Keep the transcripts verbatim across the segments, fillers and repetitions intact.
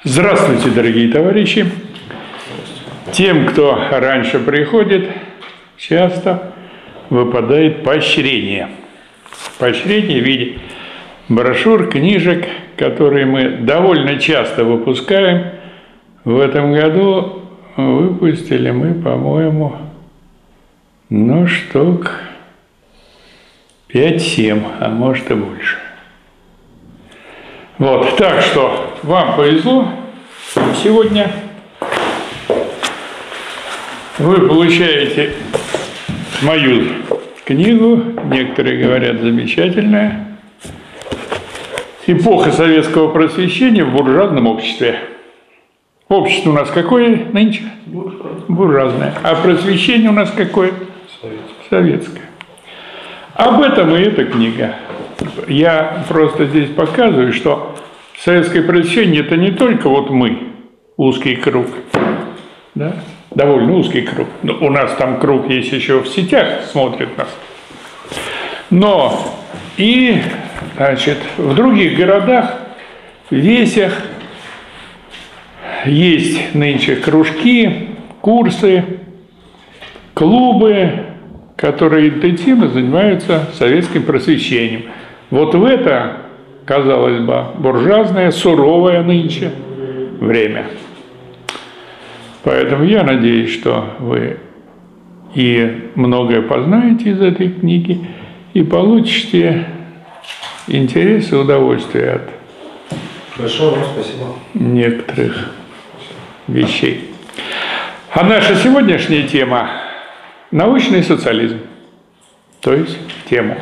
Здравствуйте, дорогие товарищи! Тем, кто раньше приходит, часто выпадает поощрение. Поощрение в виде брошюр, книжек, которые мы довольно часто выпускаем. В этом году выпустили мы, по-моему, ну, штук пять-семь, а может и больше. Вот, так что вам повезло. Сегодня вы получаете мою книгу, некоторые говорят, замечательная. «Эпоха советского просвещения в буржуазном обществе». Общество у нас какое нынче? Буржуазное. Буржуазное. А просвещение у нас какое? Советское. Советское. Об этом и эта книга. Я просто здесь показываю, что советское просвещение – это не только вот мы, узкий круг, да? Довольно узкий круг. Но у нас там круг есть еще в сетях, смотрят нас. Но и, значит, в других городах, весях есть нынче кружки, курсы, клубы, которые интенсивно занимаются советским просвещением. Вот в это, казалось бы, буржуазное, суровое нынче время. Поэтому я надеюсь, что вы и многое познаете из этой книги, и получите интерес и удовольствие от Большое вам спасибо. некоторых вещей. А наша сегодняшняя тема – научный социализм, то есть тему.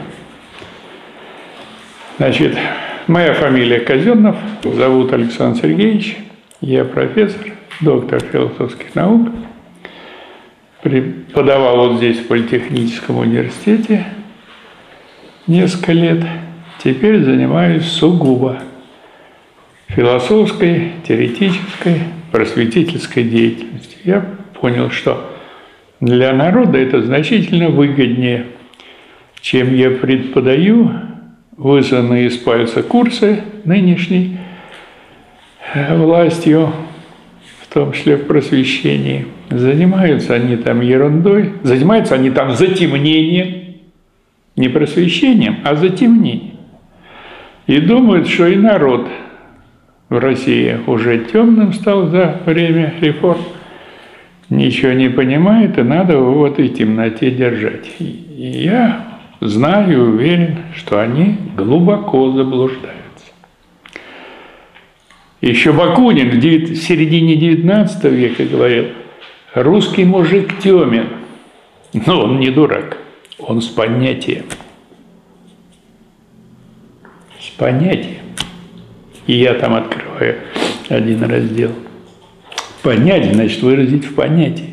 Значит, моя фамилия Казенов, зовут Александр Сергеевич, я профессор, доктор философских наук, преподавал вот здесь в Политехническом университете несколько лет, теперь занимаюсь сугубо философской, теоретической, просветительской деятельностью. Я понял, что для народа это значительно выгоднее, чем я преподаю вызванные из пальца курсы нынешней властью, в том числе в просвещении. Занимаются они там ерундой, занимаются они там затемнением, не просвещением, а затемнением. И думают, что и народ в России уже темным стал за время реформ, ничего не понимает, и надо его в этой темноте держать. И я знаю и уверен, что они глубоко заблуждаются. Еще Бакунин в середине девятнадцатого века говорил: русский мужик темен, но он не дурак, он с понятием. С понятием. И я там открываю один раздел. Понять, значит, выразить в понятии.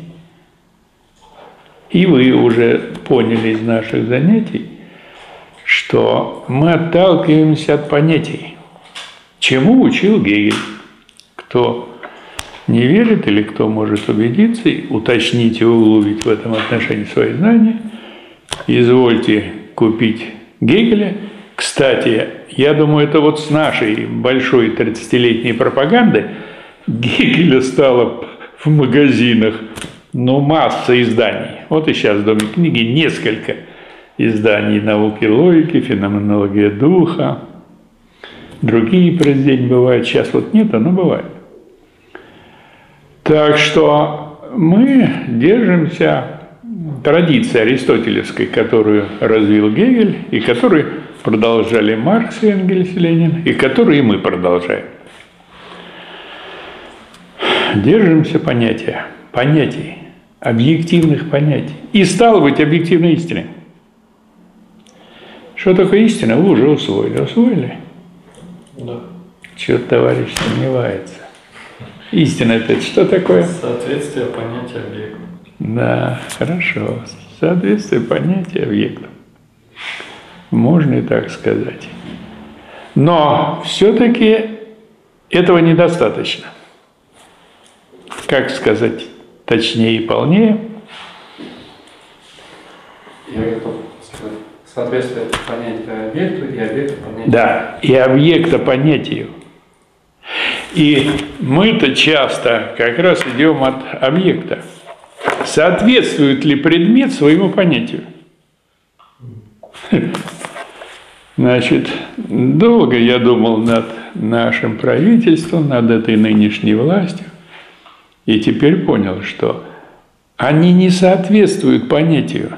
И вы уже поняли из наших занятий, что мы отталкиваемся от понятий. Чему учил Гегель? Кто не верит или кто может убедиться, уточнить и углубить в этом отношении свои знания, извольте купить Гегеля. Кстати, я думаю, это вот с нашей большой тридцатилетней пропаганды Гегеля стало в магазинах, ну, масса изданий. Вот и сейчас в Доме книги несколько изданий науки логики, феноменология духа. Другие произведения бывают. Сейчас вот нет, но бывает. Так что мы держимся традиции аристотелевской, которую развил Гегель, и которую продолжали Маркс, Энгельс, Ленин, и которую и мы продолжаем. Держимся понятия, понятий, объективных понятий. И стало быть объективной истиной. Что такое истина, вы уже усвоили. Усвоили? Да. Чего-то товарищ сомневается. Истина – это что такое? Соответствие понятия объекта. Да, хорошо. Соответствие понятия объекта. Можно и так сказать. Но все-таки этого недостаточно. Как сказать точнее и полнее? Я готов сказать. Соответствие понятия объекту и объекта понятия. Да, и объекта понятию. И мы-то часто как раз идем от объекта. Соответствует ли предмет своему понятию? Значит, долго я думал над нашим правительством, над этой нынешней властью, и теперь понял, что они не соответствуют понятию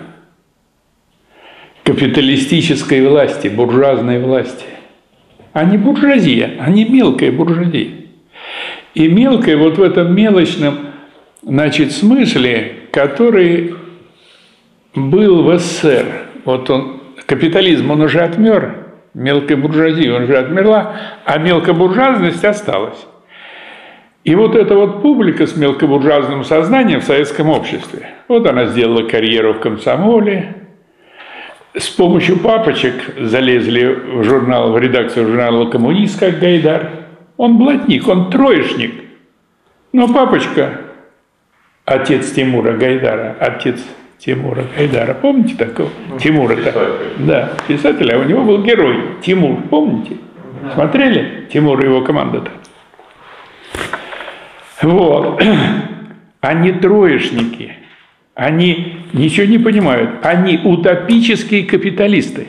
капиталистической власти, буржуазной власти. Они буржуазия, они мелкая буржуазия. И мелкая вот в этом мелочном, значит, смысле, который был в СССР. Вот он, капитализм, он уже отмер, мелкая буржуазия, он уже отмерла, а мелкобуржуазность осталась. И вот эта вот публика с мелкобуржуазным сознанием в советском обществе, вот она сделала карьеру в комсомоле, с помощью папочек залезли в журнал, в редакцию журнала «Коммунист», как Гайдар. Он блатник, он троечник. Но папочка, отец Тимура Гайдара, отец Тимура Гайдара, помните такого? Ну, Тимура-то? Да, писатель, а у него был герой Тимур, помните? Да. Смотрели Тимур и его команда-то? Вот. Они троечники. Они ничего не понимают. Они утопические капиталисты.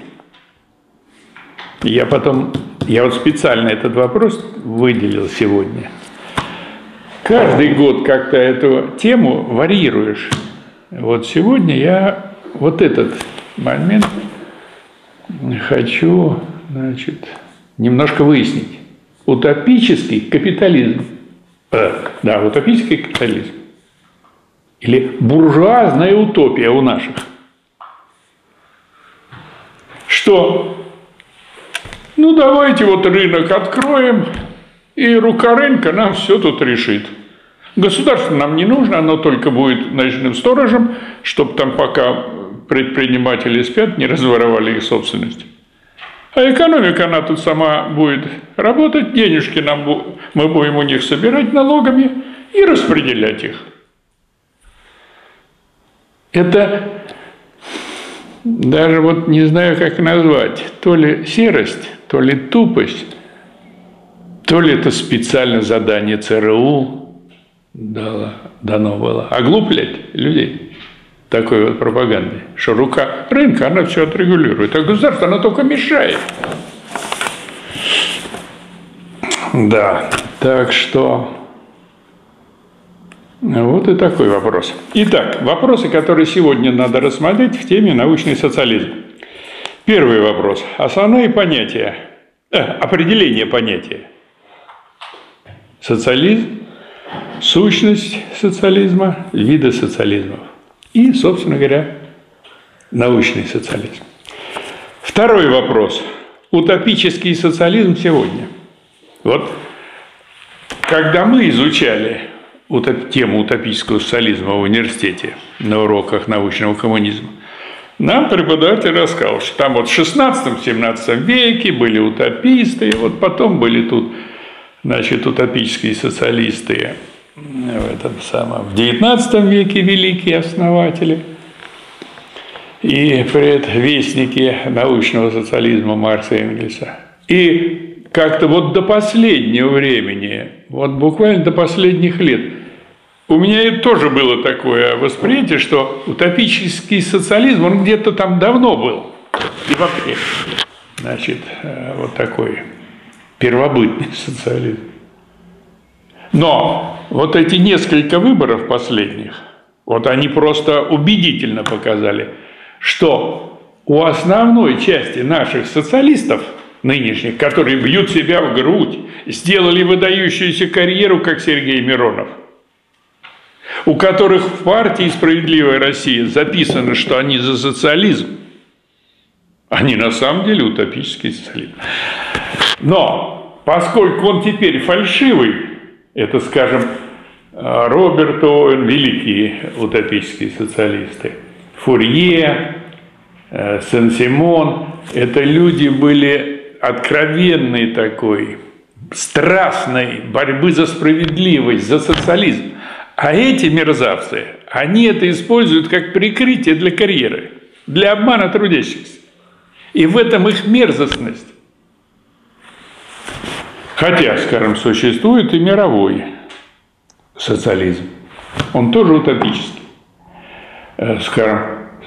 Я потом, я вот специально этот вопрос выделил сегодня. Каждый год как-то эту тему варьируешь. Вот сегодня я вот этот момент хочу, значит, немножко выяснить. Утопический капитализм. Э, да, утопический капитализм. Или буржуазная утопия у наших. Что? Ну, давайте вот рынок откроем, и рука рынка нам все тут решит. Государство нам не нужно, оно только будет ночным сторожем, чтобы там пока предприниматели спят, не разворовали их собственность. А экономика, она тут сама будет работать, денежки нам, мы будем у них собирать налогами и распределять их. Это даже вот не знаю, как назвать, то ли серость, то ли тупость, то ли это специально задание ЦРУ дало, дано было оглуплять людей такой вот пропагандой, что рука рынка, она все отрегулирует, а государство, оно только мешает. Да, так что... Вот и такой вопрос. Итак, вопросы, которые сегодня надо рассмотреть в теме научный социализм. Первый вопрос. Основные понятия, э, определение понятия. Социализм, сущность социализма, виды социализма. И, собственно говоря, научный социализм. Второй вопрос. Утопический социализм сегодня. Вот, когда мы изучали тему утопического социализма в университете на уроках научного коммунизма, нам преподаватель рассказал, что там вот в шестнадцатом-семнадцатом веке были утописты, и вот потом были тут, значит, утопические социалисты в этом самом, в девятнадцатом веке великие основатели и предвестники научного социализма Маркса и Энгельса. И как-то вот до последнего времени, вот буквально до последних лет, у меня тоже было такое восприятие, что утопический социализм, он где-то там давно был. И вообще, значит, вот такой первобытный социализм. Но вот эти несколько выборов последних, вот они просто убедительно показали, что у основной части наших социалистов нынешних, которые бьют себя в грудь, сделали выдающуюся карьеру, как Сергей Миронов, у которых в партии «Справедливая Россия» записано, что они за социализм, они на самом деле утопический социализм. Но поскольку он теперь фальшивый, это, скажем, Роберт Оуэн, великие утопические социалисты, Фурье, Сен-Симон, это люди были откровенной такой, страстной борьбы за справедливость, за социализм. А эти мерзавцы, они это используют как прикрытие для карьеры, для обмана трудящихся. И в этом их мерзостность. Хотя, скажем, существует и мировой социализм. Он тоже утопический. Скажем,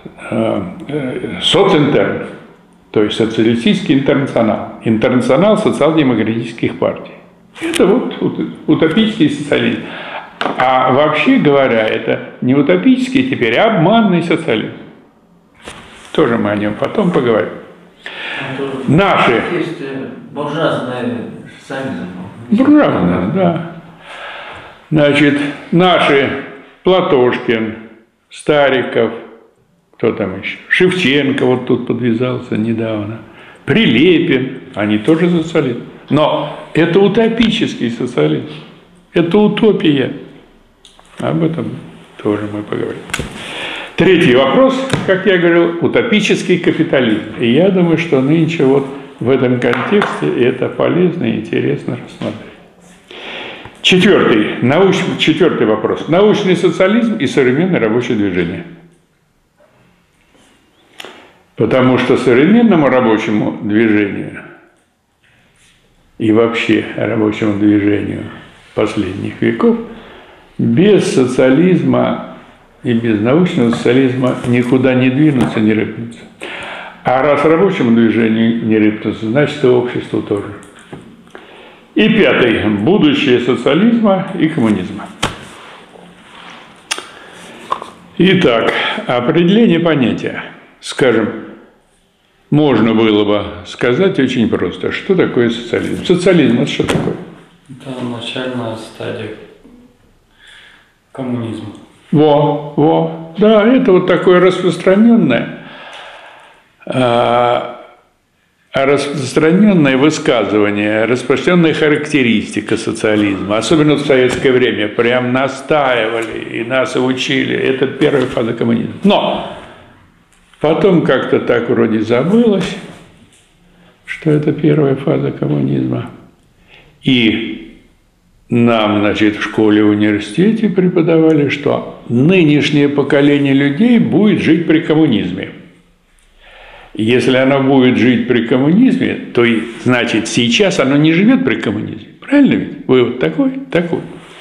социнтерн, то есть социалистический интернационал. Интернационал социал-демократических партий. Это вот утопический социализм. А вообще говоря, это не утопический теперь, а обманный социализм. Тоже мы о нем потом поговорим. Наши. Есть буржуазный социализм. Буржуазный, да. Значит, наши Платошкин, Стариков, кто там еще? Шевченко вот тут подвязался недавно. Прилепин, они тоже социалисты. Но это утопический социализм. Это утопия. Об этом тоже мы поговорим. Третий вопрос, как я говорил, утопический капитализм. И я думаю, что нынче вот в этом контексте это полезно и интересно рассмотреть. Четвертый, науч... Четвертый вопрос. Научный социализм и современное рабочее движение. Потому что современному рабочему движению и вообще рабочему движению последних веков без социализма и без научного социализма никуда не двинуться, не рыпнуться. А раз рабочему движению не рыпнуться, значит и обществу тоже. И пятый. Будущее социализма и коммунизма. Итак, определение понятия. Скажем, можно было бы сказать очень просто, что такое социализм. Социализм – это что такое? Это начальная стадия коммунизма. Во, во, да, это вот такое распространенное, а, распространенное высказывание, распространенная характеристика социализма, особенно в советское время, прям настаивали и нас учили, это первая фаза коммунизма. Но потом как-то так вроде забылось, что это первая фаза коммунизма. И нам, значит, в школе и университете преподавали, что нынешнее поколение людей будет жить при коммунизме. Если оно будет жить при коммунизме, то, значит, сейчас оно не живет при коммунизме. Правильно ведь? Вывод такой? Такой.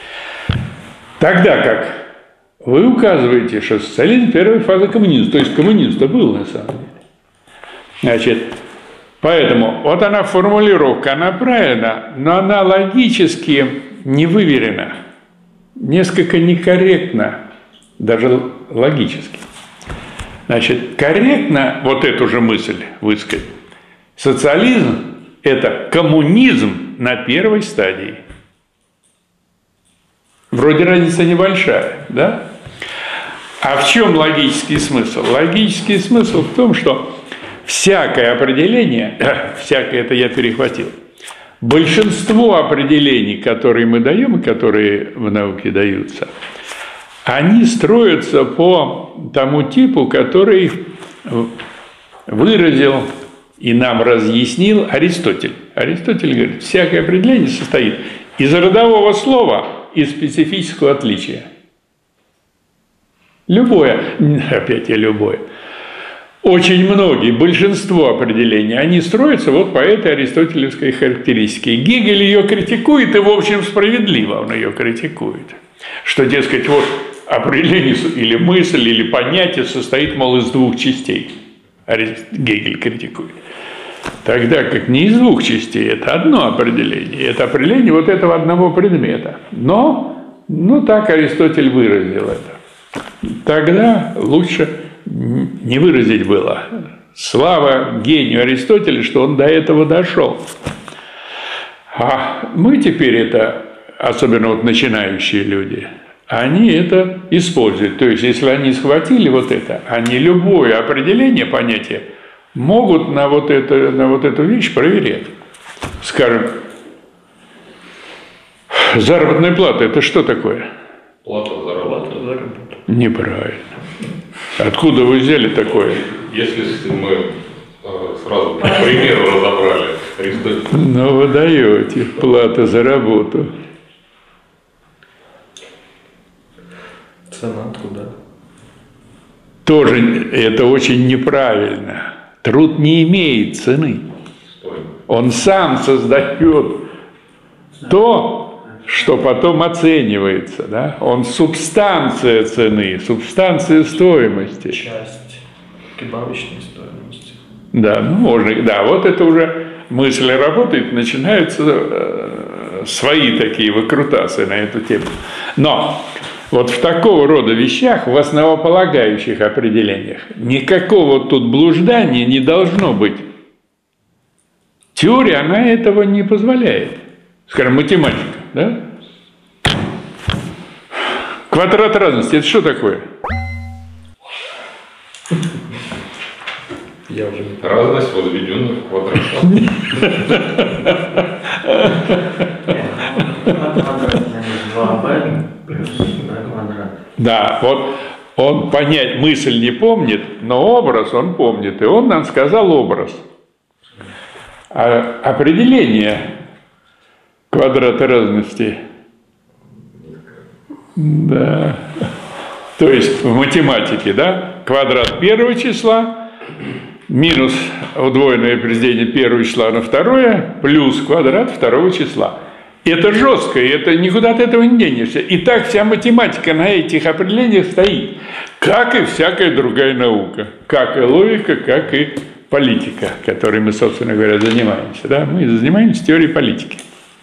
Тогда как вы указываете, что социализм – первая фаза коммунизма. То есть коммунизм-то был на самом деле. Значит, поэтому вот она формулировка, она правильна, но она логически не выверена, несколько некорректна, даже логически. Значит, корректно вот эту же мысль высказать. Социализм – это коммунизм на первой стадии. Вроде разница небольшая, да? А в чем логический смысл? Логический смысл в том, что всякое определение, всякое это я перехватил, большинство определений, которые мы даем и которые в науке даются, они строятся по тому типу, который выразил и нам разъяснил Аристотель. Аристотель говорит, всякое определение состоит из родового слова и специфического отличия. Любое, опять я любое, очень многие, большинство определений, они строятся вот по этой аристотелевской характеристике. Гегель ее критикует, и, в общем, справедливо он ее критикует. Что, дескать, вот определение или мысль, или понятие состоит, мол, из двух частей. Гегель критикует. Тогда как не из двух частей, это одно определение. Это определение вот этого одного предмета. Но, ну, так Аристотель выразил это. Тогда лучше не выразить было. Слава гению Аристотеля, что он до этого дошел. А мы теперь это, особенно вот начинающие люди, они это используют. То есть, если они схватили вот это, они любое определение понятия могут на вот, это, на вот эту вещь проверять. Скажем, заработная плата – это что такое? Плата за работу. Неправильно. Откуда вы взяли такое? Если мы сразу по примеру разобрали Аристотель. Ну, вы даете плата за работу. Цена откуда? Тоже это очень неправильно. Труд не имеет цены. Он сам создает то, что потом оценивается, да? Он субстанция цены, субстанция стоимости. Часть прибавочной стоимости. Да, ну можно, да, вот это уже мысль работает, начинаются э, свои такие выкрутасы на эту тему. Но вот в такого рода вещах, в основополагающих определениях, никакого тут блуждания не должно быть. Теория, она этого не позволяет. Скажем, математика, да? Квадрат разности, это что такое? Я уже не Разность, возведенная в квадрат. два бэ плюс бэ квадрат. Да, вот он понять мысль не помнит, но образ он помнит, и он нам сказал образ. А определение квадрата разности, да, то есть в математике, да, квадрат первого числа минус удвоенное произведение первого числа на второе плюс квадрат второго числа. Это жестко, и это никуда от этого не денешься. И так вся математика на этих определениях стоит, как и всякая другая наука, как и логика, как и политика, которой мы, собственно говоря, занимаемся. Да? Мы занимаемся теорией политики,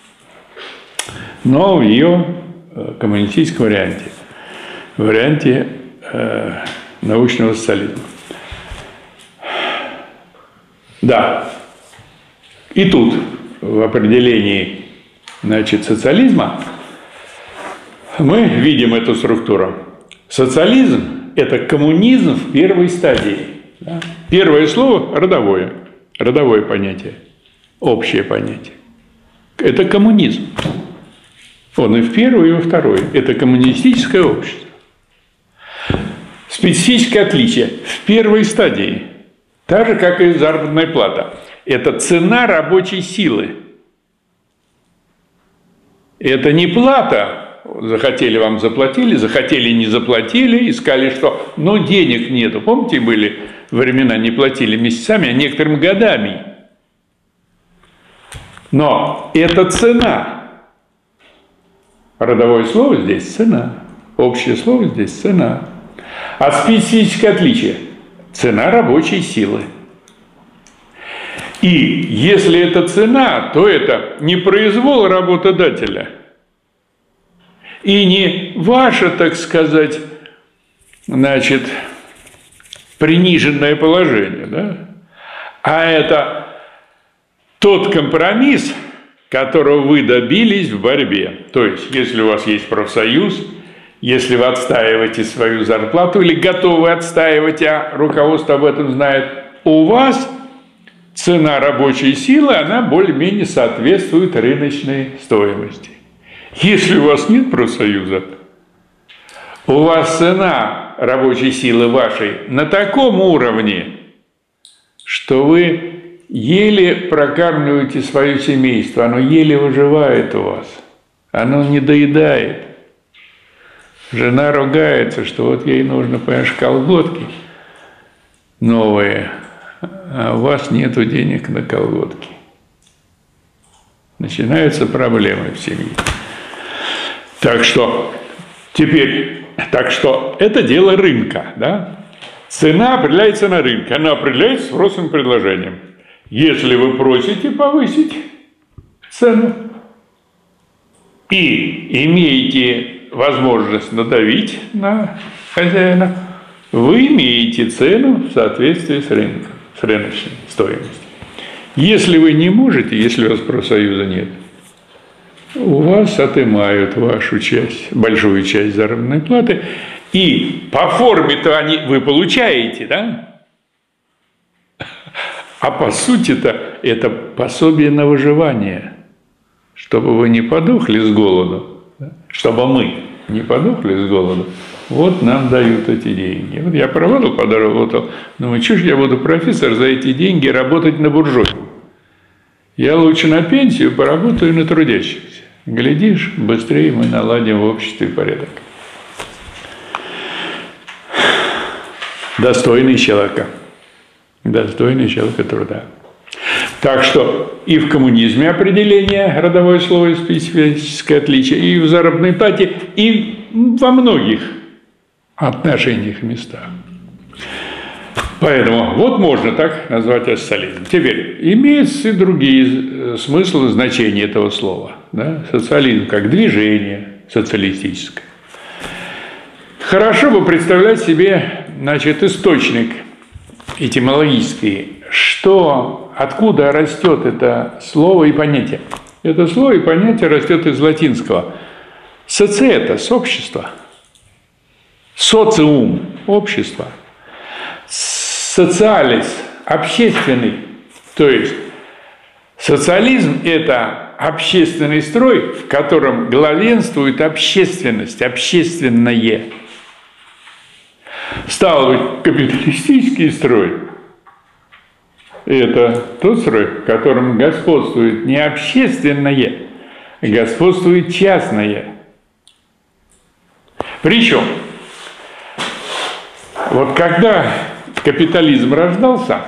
но в ее коммунистическом варианте, варианте э, научного социализма. Да, и тут в определении, значит, социализма мы видим эту структуру. Социализм – это коммунизм в первой стадии. Да? Первое слово – родовое, родовое понятие, общее понятие. Это коммунизм. Он и в первой, и во второй. Это коммунистическое общество. Специфическое отличие в первой стадии, так же, как и заработная плата, это цена рабочей силы. Это не плата, захотели вам заплатили, захотели не заплатили, искали что, но денег нету. Помните, были времена, не платили месяцами, а некоторыми годами. Но это цена. Родовое слово здесь цена, общее слово здесь цена. А специфическое отличие – цена рабочей силы. И если это цена, то это не произвол работодателя и не ваше, так сказать, значит, приниженное положение, да? А это тот компромисс, которого вы добились в борьбе. То есть, если у вас есть профсоюз, если вы отстаиваете свою зарплату или готовы отстаивать, а руководство об этом знает, у вас цена рабочей силы, она более-менее соответствует рыночной стоимости. Если у вас нет профсоюза, у вас цена рабочей силы вашей на таком уровне, что вы еле прокармливаете свое семейство, оно еле выживает у вас, оно не доедает. Жена ругается, что вот ей нужно, понимаешь, колготки новые, а у вас нету денег на колготки. Начинаются проблемы в семье. Так что теперь, так что это дело рынка, да? Цена определяется на рынке, она определяется спросом и предложением. Если вы просите повысить цену и имеете возможность надавить на хозяина, вы имеете цену в соответствии с рынком, с рыночной стоимостью. Если вы не можете, если у вас профсоюза нет, у вас отымают вашу часть, большую часть заработной платы, и по форме-то они, вы получаете, да? А по сути-то это пособие на выживание, чтобы вы не подохли с голоду, да? Чтобы мы не подохли с голоду. Вот нам дают эти деньги. Вот я поработал, подработал, думаю, что ж я буду, профессор, за эти деньги работать на буржуйку. Я лучше на пенсию поработаю на трудящихся. Глядишь, быстрее мы наладим в обществе порядок. Достойный человека. Достойный человека труда. Так что и в коммунизме определение родовое слово и специфическое отличие, и в заработной плате, и во многих отношениях и местах. Поэтому вот можно так назвать социализм. Теперь имеются и другие смыслы, значения этого слова. Да? Социализм как движение социалистическое. Хорошо бы представлять себе, значит, источник этимологический, что, откуда растет это слово и понятие. Это слово и понятие растет из латинского. Социетас – общество. Социум – общество. Социалис – общественный. То есть социализм – это общественный строй, в котором главенствует общественность, общественное. Стало быть, капиталистический строй – это тот строй, в котором господствует не общественное, а господствует частное. Причем, вот когда капитализм рождался,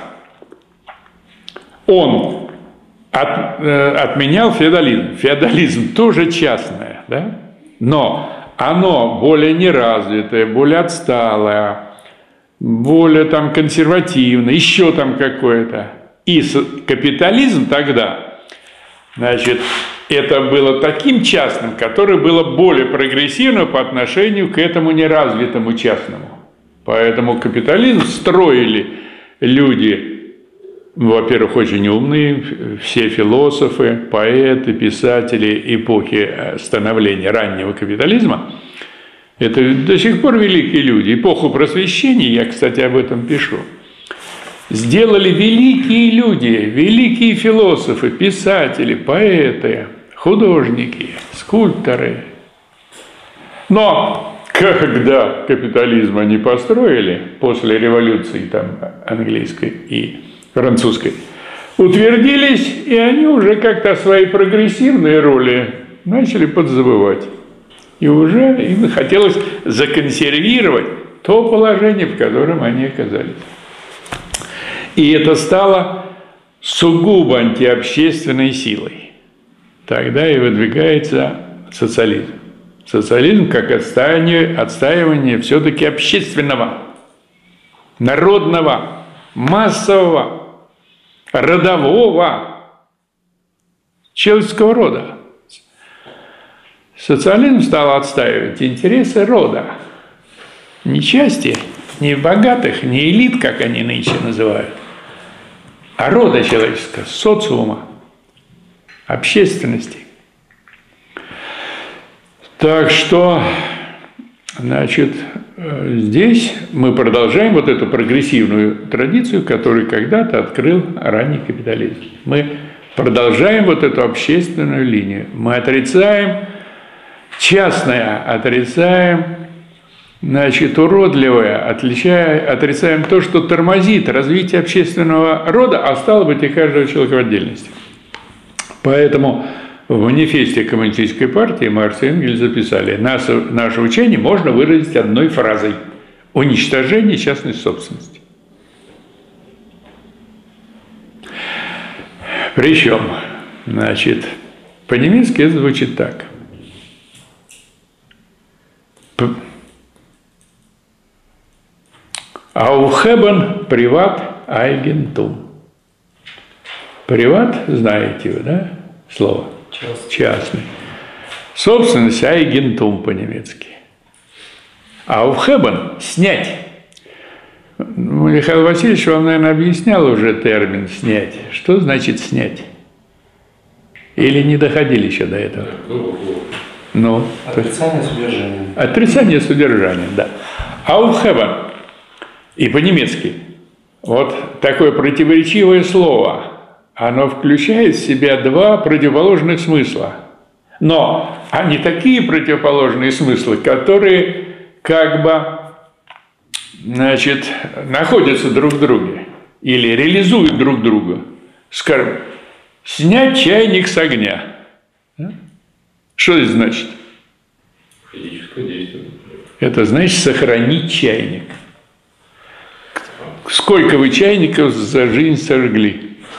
он от, э, отменял феодализм. Феодализм тоже частное, да? Но оно более неразвитое, более отсталое, более там консервативное, еще там какое-то. И капитализм тогда, значит, это было таким частным, которое было более прогрессивно по отношению к этому неразвитому частному. Поэтому капитализм строили люди, во-первых, очень умные, все философы, поэты, писатели эпохи становления раннего капитализма. Это до сих пор великие люди. Эпоху просвещения, я, кстати, об этом пишу, сделали великие люди, великие философы, писатели, поэты, художники, скульпторы. Но когда капитализм они построили после революции там, английской и французской, утвердились, и они уже как-то свои прогрессивные роли начали подзабывать. И уже им хотелось законсервировать то положение, в котором они оказались. И это стало сугубо антиобщественной силой. Тогда и выдвигается социализм. Социализм как отстаивание, отстаивание все-таки общественного, народного, массового, родового, человеческого рода. Социализм стал отстаивать интересы рода. Не части, не богатых, не элит, как они нынче называют, а рода человеческого, социума, общественности. Так что, значит, здесь мы продолжаем вот эту прогрессивную традицию, которую когда-то открыл ранний капитализм. Мы продолжаем вот эту общественную линию. Мы отрицаем частное, отрицаем, значит, уродливое, отличая, отрицаем то, что тормозит развитие общественного рода, а стало быть и каждого человека в отдельности. Поэтому в манифесте Коммунистической партии Маркс и Энгельс записали: наше, наше учение можно выразить одной фразой – уничтожение частной собственности. Причем, значит, по-немецки это звучит так. Aufheben Privat Eigentum. Приват, знаете вы, да, слово? Частный. Частный. Собственность Eigentum по-немецки. Aufheben – снять. Михаил Васильевич вам, наверное, объяснял уже термин «снять». Что значит «снять»? Или не доходили еще до этого? Ну, Отрицание содержания. Отрицание содержания, да. Aufheben. И по-немецки. Вот такое противоречивое слово. Оно включает в себя два противоположных смысла. Но они такие противоположные смыслы, которые как бы, значит, находятся друг в друге или реализуют друг друга. Скажем, снять чайник с огня. Что это значит? Физическое действие. Это значит сохранить чайник. Сколько вы чайников за жизнь сожгли?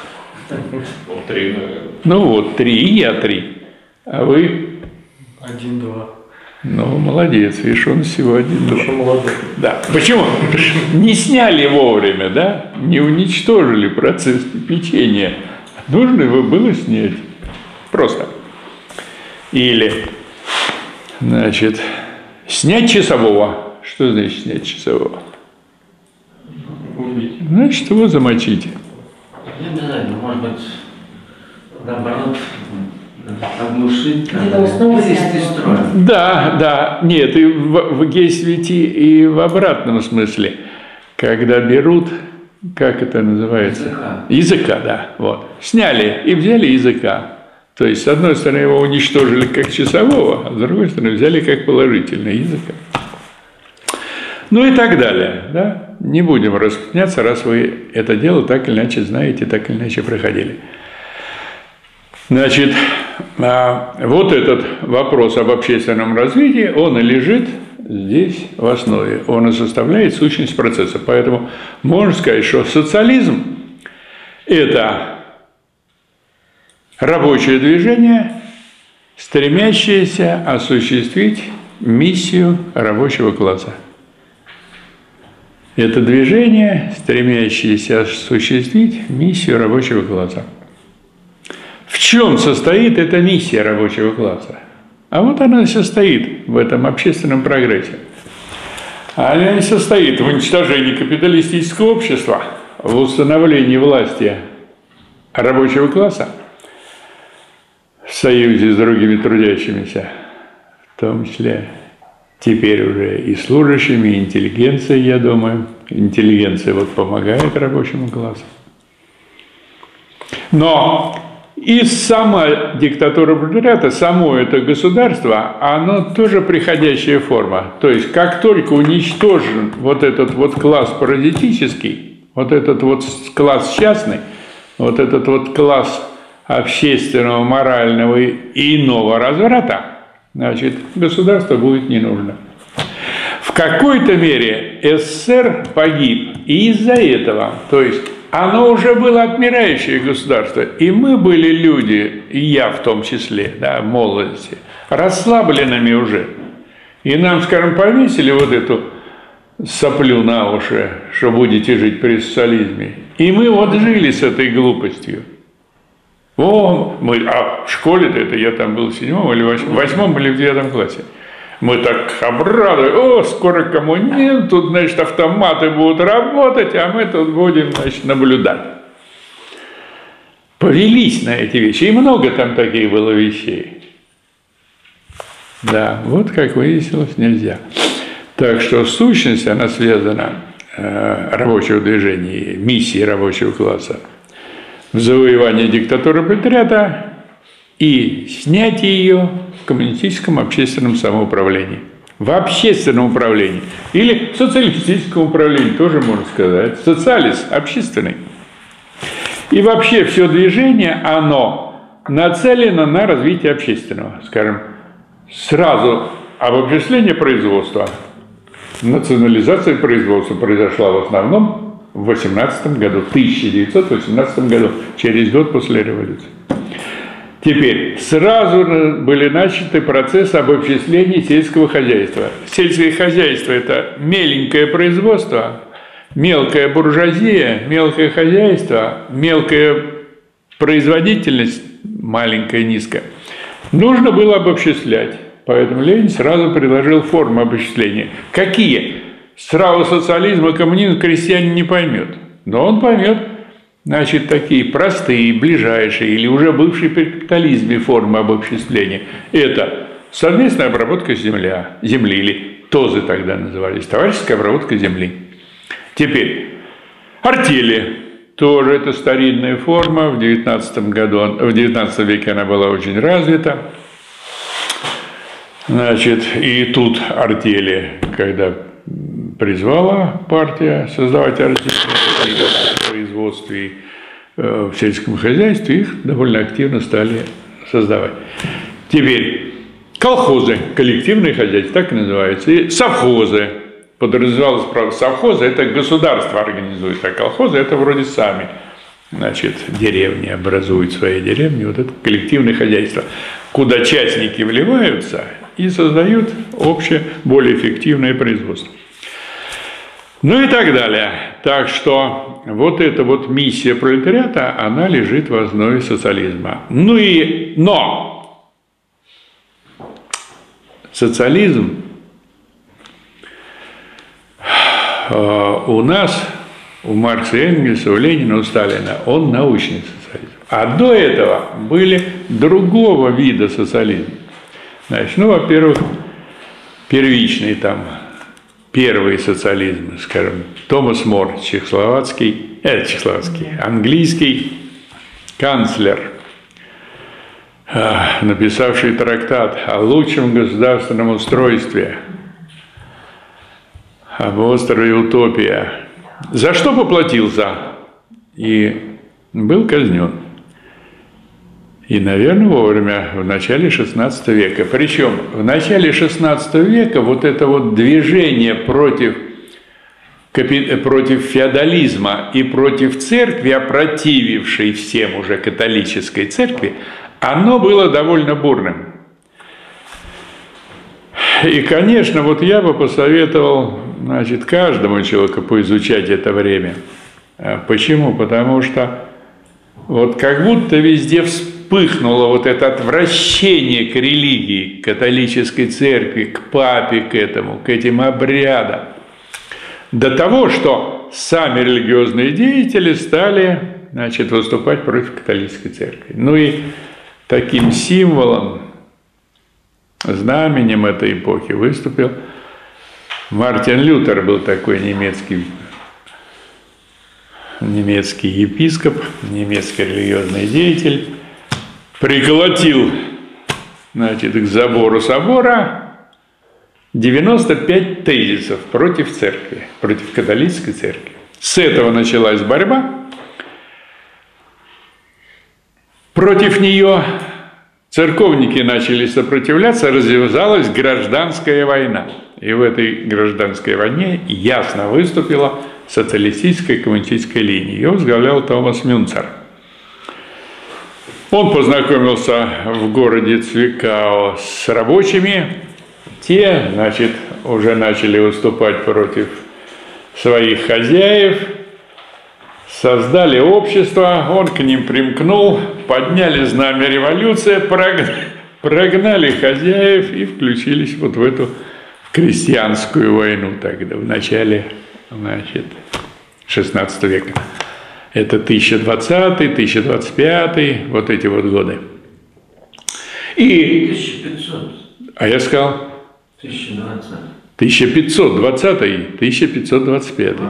Ну, три, наверное. Ну вот, три, и я три. А вы? Один-два. Ну, молодец, видишь, он всего один-два. Еще молодой. Да. Почему? Не сняли вовремя, да? Не уничтожили процесс кипячения. Нужно его было снять. Просто. Или, значит, снять часового. Что значит снять часового? Убить. Значит, его замочить. Не обязательно, может быть, наоборот, оглушить, Где-то уснул, вывести снять из его. строя. Да, да, нет, и в, в, есть ведь и, и в обратном смысле, когда берут, как это называется? Языка. Языка, да, вот. Сняли и взяли языка. То есть, с одной стороны, его уничтожили как часового, а с другой стороны, взяли как положительный языка. Ну и так далее, да. Не будем распространяться, раз вы это дело так или иначе знаете, так или иначе проходили. Значит, вот этот вопрос об общественном развитии, он и лежит здесь в основе. Он и составляет сущность процесса. Поэтому можно сказать, что социализм – это рабочее движение, стремящееся осуществить миссию рабочего класса. Это движение, стремящееся осуществить миссию рабочего класса. В чем состоит эта миссия рабочего класса? А вот она и состоит в этом общественном прогрессе. Она и состоит в уничтожении капиталистического общества, в установлении власти рабочего класса в союзе с другими трудящимися, в том числе теперь уже и служащими, и интеллигенцией, я думаю. Интеллигенция вот помогает рабочему классу. Но и сама диктатура пролетариата, само это государство, оно тоже приходящая форма. То есть, как только уничтожен вот этот вот класс паразитический, вот этот вот класс частный, вот этот вот класс общественного, морального и иного разврата, значит, государство будет не нужно. В какой-то мере СССР погиб и из-за этого. То есть оно уже было отмирающее государство, и мы были люди, и я в том числе, да, в молодости, расслабленными уже. И нам, скажем, повесили вот эту соплю на уши, что будете жить при социализме. И мы вот жили с этой глупостью. О, мы, а в школе-то это я там был в седьмом или восьмом, восьмом или в девятом классе. Мы так обрадовались, о, скоро коммунизм, тут, значит, автоматы будут работать, а мы тут будем, значит, наблюдать. Повелись на эти вещи, и много там таких было вещей. Да, вот как выяснилось, нельзя. Так что сущность, она связана э, рабочего движения, миссии рабочего класса в завоевании диктатуры пролетариата и снятие ее в коммунистическом общественном самоуправлении. В общественном управлении. Или социалистическом управлении, тоже можно сказать. Социализ общественный. И вообще все движение, оно нацелено на развитие общественного. Скажем, сразу обобщение производства. Национализация производства произошла в основном в восемнадцатом году, в тысяча девятьсот восемнадцатом году, через год после революции. Теперь, сразу были начаты процессы обобществления сельского хозяйства. Сельское хозяйство – это меленькое производство, мелкая буржуазия, мелкое хозяйство, мелкая производительность, маленькая, низкая. Нужно было обобществлять, поэтому Ленин сразу предложил формы обобществления. Какие? Сразу социализм и коммунизм крестьянин не поймет, но он поймет, значит, такие простые, ближайшие или уже бывшие при капитализме формы обобществления. Это совместная обработка земля, земли, или ТОЗы тогда назывались, товарищеская обработка земли. Теперь, артели. Тоже это старинная форма, в девятнадцатом году, в девятнадцатом веке она была очень развита. Значит, и тут артели, когда призвала партия создавать артели в производстве и э, в сельском хозяйстве, их довольно активно стали создавать. Теперь колхозы, коллективные хозяйства, так и называются, и совхозы. Подразумевалось, правда, совхозы – это государство организует, а колхозы – это вроде сами значит, деревни образуют свои деревни, вот это коллективное хозяйство, куда частники вливаются и создают общее, более эффективное производство. Ну и так далее. Так что вот эта вот миссия пролетариата, она лежит в основе социализма. Ну и, но социализм э, у нас, у Маркса и Энгельса, у Ленина, у Сталина, он научный социализм. А до этого были другого вида социализм. Значит, ну, во-первых, первичный там, первый социализм, скажем, Томас Мор, чехословацкий, э, чехословацкий, английский канцлер, э, написавший трактат о лучшем государственном устройстве, об острове Утопия, за что поплатился и был казнен. И, наверное, вовремя, в начале шестнадцатого века. Причем в начале шестнадцатого века вот это вот движение против, против феодализма и против церкви, опротивившей всем уже католической церкви, оно было довольно бурным. И, конечно, вот я бы посоветовал, значит, каждому человеку поизучать это время. Почему? Потому что вот как будто везде вспыхнуло вот это отвращение к религии, к католической церкви, к папе, к этому, к этим обрядам. До того, что сами религиозные деятели стали, значит, выступать против католической церкви. Ну и таким символом, знаменем этой эпохи выступил Мартин Лютер, был такой немецкий немецкий епископ, немецкий религиозный деятель, приколотил, значит, к забору собора девяносто пять тезисов против церкви, против католической церкви. С этого началась борьба. Против нее церковники начали сопротивляться, развязалась гражданская война. И в этой гражданской войне ясно выступила социалистическая и коммунистическая линия. Ее возглавлял Томас Мюнцер. Он познакомился в городе Цвикау с рабочими. Те, значит, уже начали выступать против своих хозяев, создали общество, он к ним примкнул, подняли знамя революции, прогнали хозяев и включились вот в эту крестьянскую войну тогда, в начале, значит, шестнадцатого века. Это тысяча двадцатый, тысяча двадцать пятый, вот эти вот годы. И... тысяча пятьсот. А я сказал? тысяча двадцатый. тысяча пятьсот двадцатый, тысяча пятьсот двадцать пятый.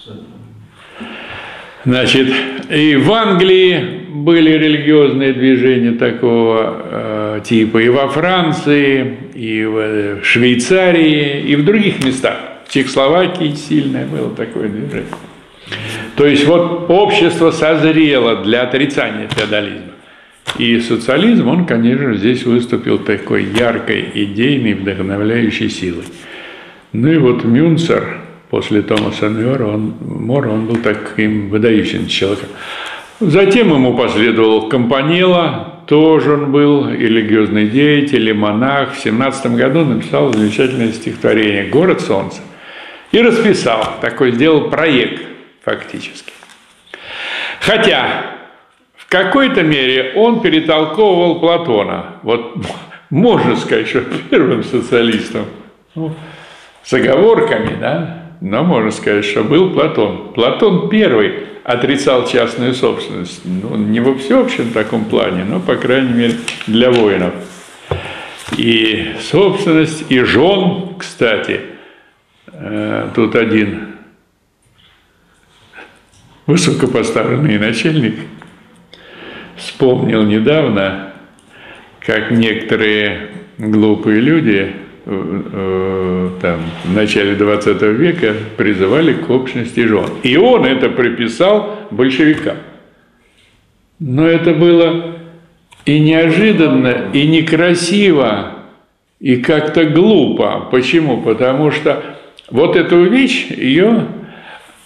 Значит, и в Англии были религиозные движения такого э, типа, и во Франции, и в Швейцарии, и в других местах. В Чехословакии сильное было такое движение. То есть вот общество созрело для отрицания феодализма. И социализм, он, конечно, здесь выступил такой яркой, идейной, вдохновляющей силой. Ну и вот Мюнцер, после Томаса Мора, он, Мора, он был таким выдающимся человеком. Затем ему последовал Кампанелла, тоже он был и религиозный деятель, и монах. В семнадцатом году написал замечательное стихотворение «Город солнца» и расписал, такой сделал проект фактически. Хотя в какой-то мере он перетолковывал Платона. Вот можно сказать, что первым социалистом, ну, с оговорками, да, но можно сказать, что был Платон. Платон первый отрицал частную собственность. Ну, не во всеобщем таком плане, но, по крайней мере, для воинов. И собственность, и жен, кстати, тут один высокопоставленный начальник вспомнил недавно, как некоторые глупые люди там, в начале двадцатого века призывали к общности жен. И он это приписал большевикам. Но это было и неожиданно, и некрасиво, и как-то глупо. Почему? Потому что вот эту вещь, ее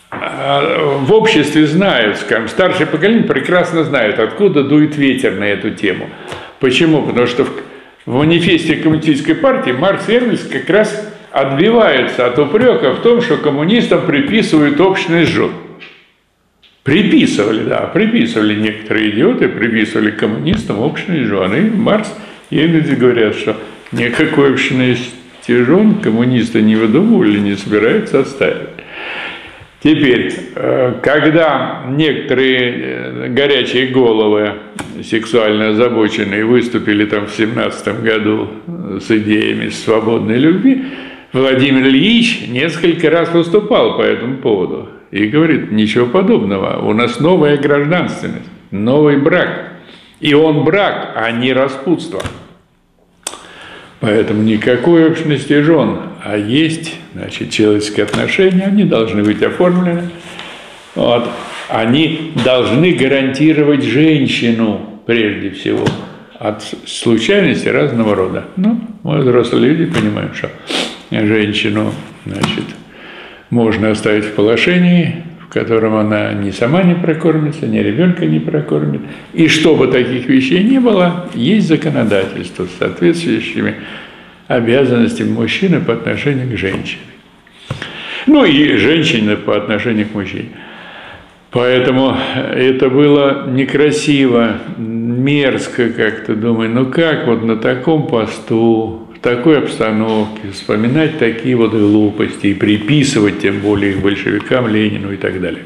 в обществе знают, скажем, старшее поколение прекрасно знают, откуда дует ветер на эту тему. Почему? Потому что в, в манифесте Коммунистической партии Маркс и Энгельс как раз отбиваются от упрека в том, что коммунистам приписывают общность жен. Приписывали, да, приписывали некоторые идиоты, приписывали коммунистам общность жен. И Маркс и Энгельс говорят, что никакой общности жен коммунисты не выдумывали, не собираются отставить. Теперь, когда некоторые горячие головы, сексуально озабоченные, выступили там в семнадцатом году с идеями свободной любви, Владимир Ильич несколько раз выступал по этому поводу и говорит: ничего подобного, у нас новая гражданственность, новый брак. И он брак, а не распутство. Поэтому никакой общности жен, а есть, значит, человеческие отношения, они должны быть оформлены. Вот. Они должны гарантировать женщину, прежде всего, от случайностей разного рода. Ну, мы, взрослые люди, понимаем, что женщину, значит, можно оставить в положении, в котором она ни сама не прокормится, ни ребенка не прокормит. И чтобы таких вещей не было, есть законодательство с соответствующими обязанностями мужчины по отношению к женщине. Ну и женщины по отношению к мужчине. Поэтому это было некрасиво, мерзко как-то, думаю, ну как вот на таком посту, в такой обстановке вспоминать такие вот глупости и приписывать тем более их большевикам, Ленину и так далее.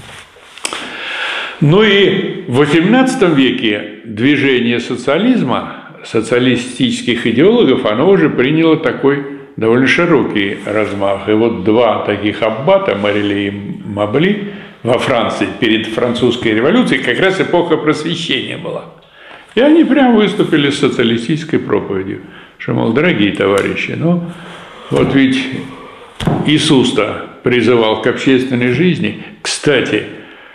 Ну и в восемнадцатом веке движение социализма, социалистических идеологов, оно уже приняло такой довольно широкий размах. И вот два таких аббата, Марили и Мабли, во Франции перед французской революцией, как раз эпоха просвещения была. И они прямо выступили с социалистической проповедью, что, мол, дорогие товарищи, ну, вот ведь Иисус-то призывал к общественной жизни. Кстати,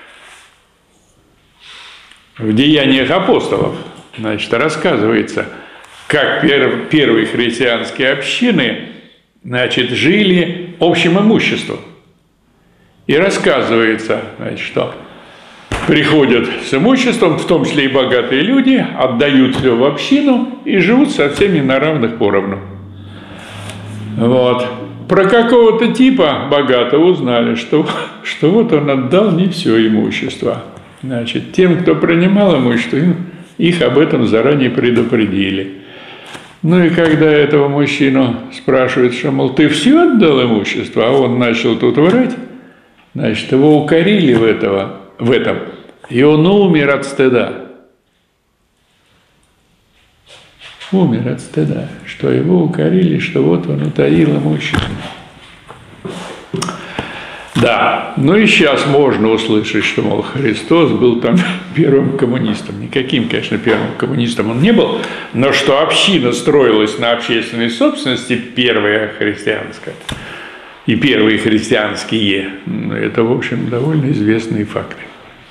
в Деяниях апостолов, значит, рассказывается, как пер, первые христианские общины, значит, жили общим имуществом. И рассказывается, значит, что приходят с имуществом, в том числе и богатые люди, отдают все в общину и живут со всеми на равных поровну. Вот. Про какого-то типа богатого узнали, что, что вот он отдал не все имущество. Значит, тем, кто принимал имущество, им, их об этом заранее предупредили. Ну и когда этого мужчину спрашивают, что, мол, ты все отдал имущество, а он начал тут врать, значит, его укорили в, этого, в этом, и он умер от стыда. Умер от стыда, что его укорили, что вот он утаил имущество. Да, ну и сейчас можно услышать, что, мол, Христос был там первым коммунистом. Никаким, конечно, первым коммунистом он не был, но что община строилась на общественной собственности, первая христианская, и первые христианские, это, в общем, довольно известные факты.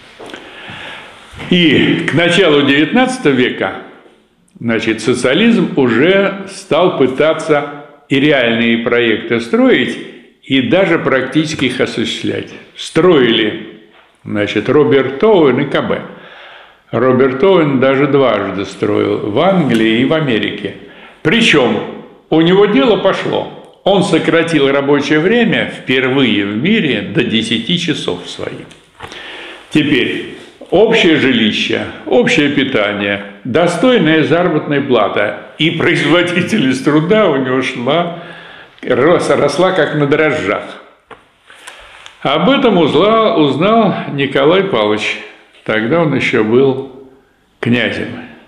И к началу девятнадцатого века, значит, социализм уже стал пытаться и реальные проекты строить, и даже практически их осуществлять. Строили, значит, Роберт Оуэн и КБ. Роберт Оуэн даже дважды строил в Англии и в Америке. Причем у него дело пошло. Он сократил рабочее время впервые в мире до десяти часов своих. Теперь общее жилище, общее питание, достойная заработная плата, и производительность труда у него шла, росла как на дрожжах. Об этом узнал, узнал Николай Павлович. Тогда он еще был князем.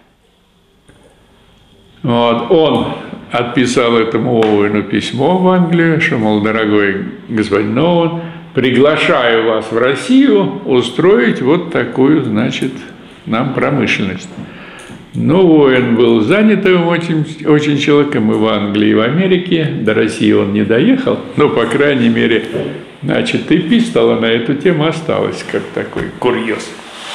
Вот. Он отписал этому Оуэну письмо в Англию, что, мол, дорогой господин Оуэн, приглашаю вас в Россию устроить вот такую, значит, нам промышленность. Ну, Оуэн был занятым очень, очень человеком и в Англии, и в Америке. До России он не доехал, но, по крайней мере, значит, эпистола на эту тему осталась, как такой курьез.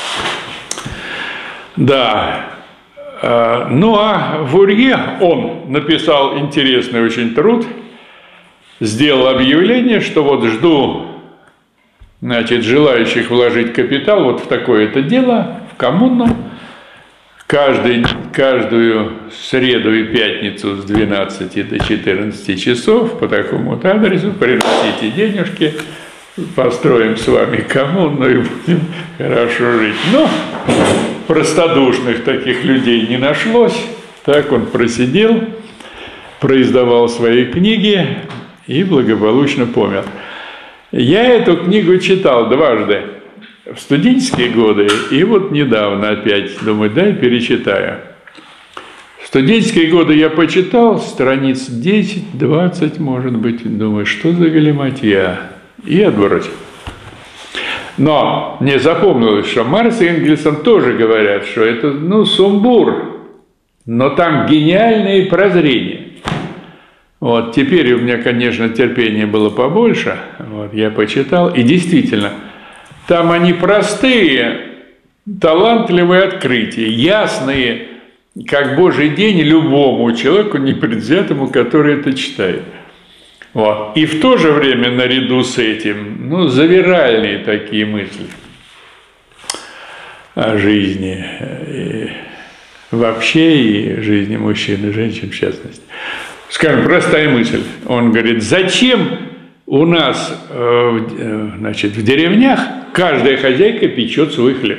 Да. Ну, а Фурье, он написал интересный очень труд, сделал объявление, что вот жду значит, желающих вложить капитал вот в такое-то дело, в коммуну, каждый, каждую среду и пятницу с двенадцати до четырнадцати часов по такому вот адресу приносите денежки, построим с вами коммуну и будем хорошо жить. Но простодушных таких людей не нашлось, так он просидел, произдавал свои книги и благополучно помер. Я эту книгу читал дважды, в студенческие годы, и вот недавно опять, думаю, дай перечитаю. В студенческие годы я почитал, страниц десять-двадцать, может быть, думаю, что за галиматья, и отбросил. Но мне запомнилось, что Маркс и Энгельс тоже говорят, что это, ну, сумбур, но там гениальные прозрения. Вот, теперь у меня, конечно, терпения было побольше, вот, я почитал, и действительно, там они простые, талантливые открытия, ясные, как Божий день любому человеку непредвзятому, который это читает. Вот. И в то же время, наряду с этим, ну, завиральные такие мысли о жизни и вообще, и жизни мужчин и женщин в частности. Скажем, простая мысль. Он говорит, зачем у нас, значит, в деревнях каждая хозяйка печет свой хлеб?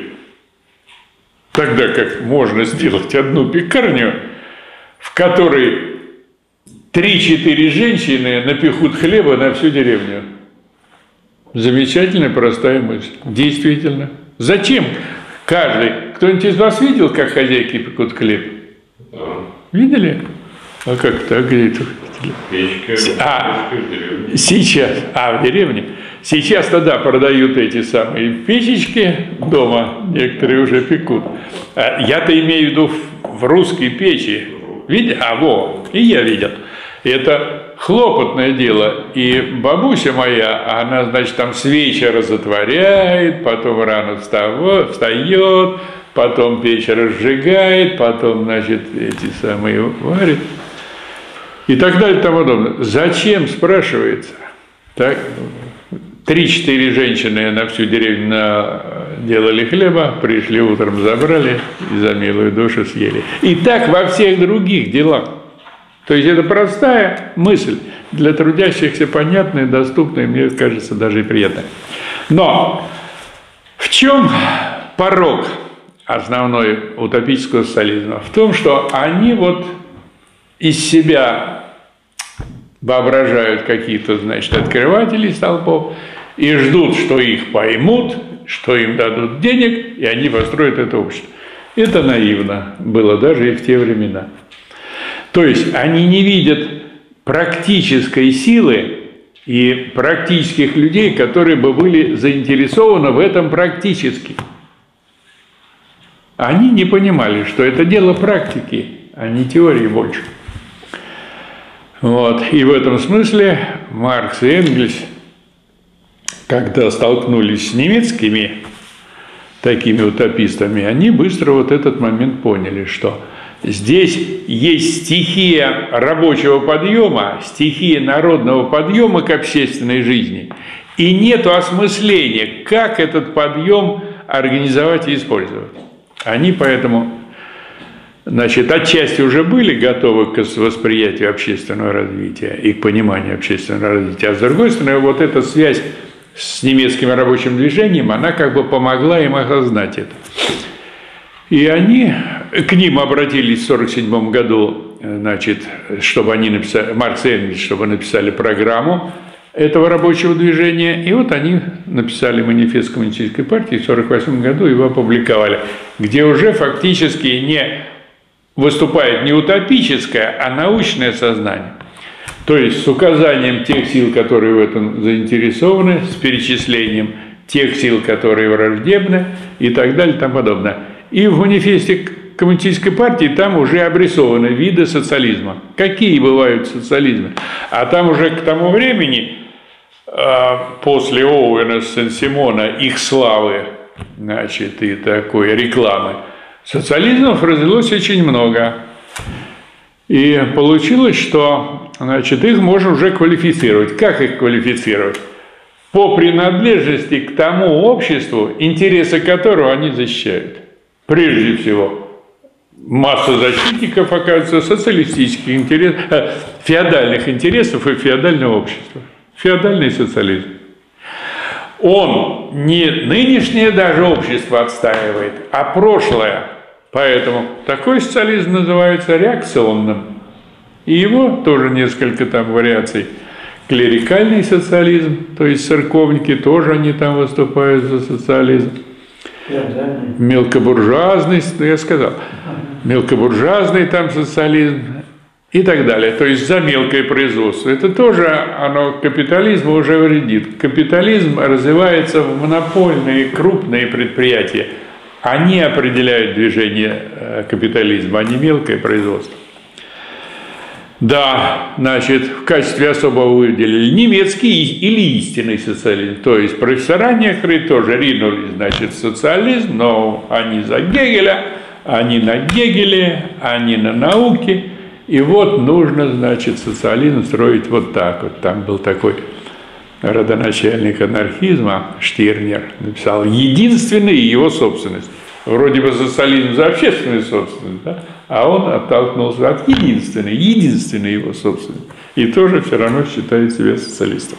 Тогда как можно сделать одну пекарню, в которой три-четыре женщины напекут хлеба на всю деревню. Замечательная, простая мысль. Действительно. Зачем каждый? Кто-нибудь из вас видел, как хозяйки пекут хлеб? Видели? А как так? Где это? Печка. А, в деревне. сейчас. А, в деревне. Сейчас тогда продают эти самые печечки дома. Некоторые уже пекут. А, я-то имею в виду в русской печи. Видите? А, во. И я видел. Это хлопотное дело. И бабуся моя, она, значит, там с вечера затворяет, потом рано встает, встает, потом печь разжигает, потом, значит, эти самые варит. И так далее и тому подобное. Зачем, спрашивается? Так, три-четыре женщины на всю деревню делали хлеба, пришли утром, забрали и за милую душу съели. И так во всех других делах. То есть это простая мысль, для трудящихся понятная, доступная, мне кажется, даже и приятная. Но в чем порок основной утопического социализма? В том, что они вот из себя воображают какие-то, значит, открыватели столпов и ждут, что их поймут, что им дадут денег, и они построят это общество. Это наивно было даже и в те времена. То есть они не видят практической силы и практических людей, которые бы были заинтересованы в этом практически. Они не понимали, что это дело практики, а не теории больше. Вот. И в этом смысле Маркс и Энгельс, когда столкнулись с немецкими такими утопистами, они быстро вот этот момент поняли, что здесь есть стихия рабочего подъема, стихия народного подъема к общественной жизни, и нет осмысления, как этот подъем организовать и использовать. Они поэтому, значит, отчасти уже были готовы к восприятию общественного развития и к пониманию общественного развития, а с другой стороны, вот эта связь с немецким рабочим движением, она как бы помогла им осознать это. И они, к ним обратились в сорок седьмом году, значит, чтобы они написали, Маркс и Энгельс, чтобы написали программу этого рабочего движения, и вот они написали манифест коммунистической партии, в сорок восьмом году его опубликовали, где уже фактически не выступает не утопическое, а научное сознание. То есть с указанием тех сил, которые в этом заинтересованы, с перечислением тех сил, которые враждебны и так далее и тому подобное. И в манифесте коммунистической партии там уже обрисованы виды социализма. Какие бывают социализмы? А там уже к тому времени, после Оуэна, Сен-Симона, их славы, значит, и такой рекламы, социализмов развелось очень много. И получилось, что, значит, их можно уже квалифицировать. Как их квалифицировать? по принадлежности к тому обществу, интересы которого они защищают. Прежде всего, масса защитников, оказывается, социалистических интересов, э, феодальных интересов и феодального общества. Феодальный социализм. Он не нынешнее даже общество отстаивает, а прошлое. Поэтому такой социализм называется реакционным. И его тоже несколько там вариаций. Клерикальный социализм, то есть церковники тоже они там выступают за социализм. Мелкобуржуазный, ну я сказал, мелкобуржуазный там социализм и так далее. То есть за мелкое производство. Это тоже, оно капитализму уже вредит. Капитализм развивается в монопольные крупные предприятия. Они определяют движение капитализма, а не мелкое производство. Да, значит, в качестве особого выделили немецкий или истинный социализм. То есть профессора некоторые тоже ринулись, значит, в социализм, но они за Гегеля, они на Гегеле, они на науке. И вот нужно, значит, социализм строить вот так вот. Там был такой родоначальник анархизма Штирнер, написал «Единственный его собственность». Вроде бы социализм за общественную собственность, да? А он оттолкнулся от единственной, единственной его собственности. И тоже все равно считает себя социалистом.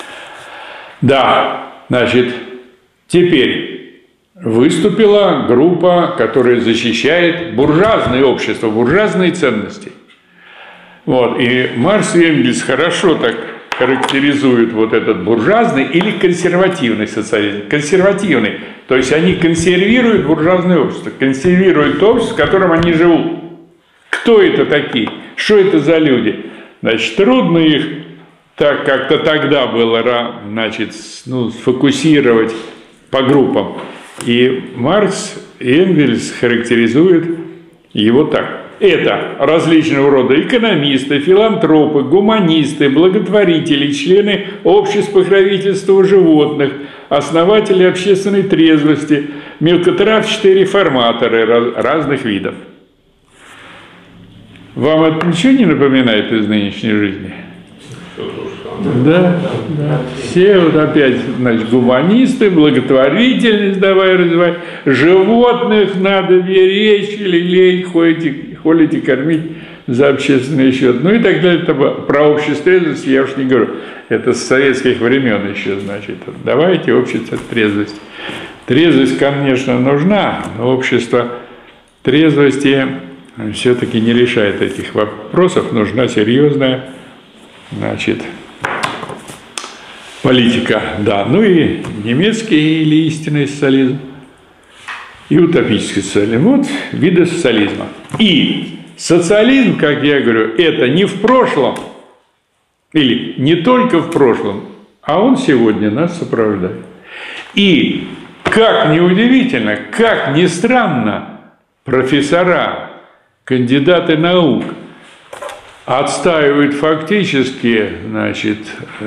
Да, значит, теперь выступила группа, которая защищает буржуазное общество, буржуазные ценности. Вот, и Маркс и Энгельс хорошо так характеризуют вот этот буржуазный или консервативный социализм. Консервативный, то есть они консервируют буржуазное общество, консервируют то общество, в котором они живут. Кто это такие? Что это за люди? Значит, трудно их так как-то тогда было, значит, ну, сфокусировать по группам. И Маркс и Энгельс характеризуют его так. Это различного рода экономисты, филантропы, гуманисты, благотворители, члены обществ покровительства животных, основатели общественной трезвости, мелкотравчатые реформаторы разных видов. Вам это ничего не напоминает из нынешней жизни? Да, да. Все вот опять, значит, гуманисты, благотворительность давай развивать, животных надо беречь, лелеять, ходить, холить и кормить за общественный счет, ну и так далее. Про общество трезвости я уж не говорю, это с советских времен еще, значит. Давайте общество трезвости. Трезвость, конечно, нужна, но общество трезвости все-таки не решает этих вопросов, нужна серьезная, значит, политика, да. Ну и немецкий или истинный социализм, и утопический социализм. Вот виды социализма. И социализм, как я говорю, это не в прошлом, или не только в прошлом, а он сегодня нас сопровождает. И, как ни удивительно, как ни странно, профессора, кандидаты наук отстаивают фактически, значит,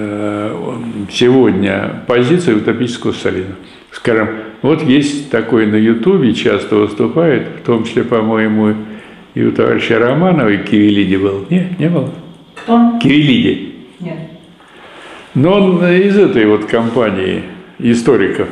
сегодня позицию утопического социализма. Скажем, вот есть такой на Ютубе, часто выступает, в том числе, по-моему, и у товарища Романова, и Кивелиди был. Нет, не было? Кто? Кивелиди. Нет. Но он из этой вот компании историков.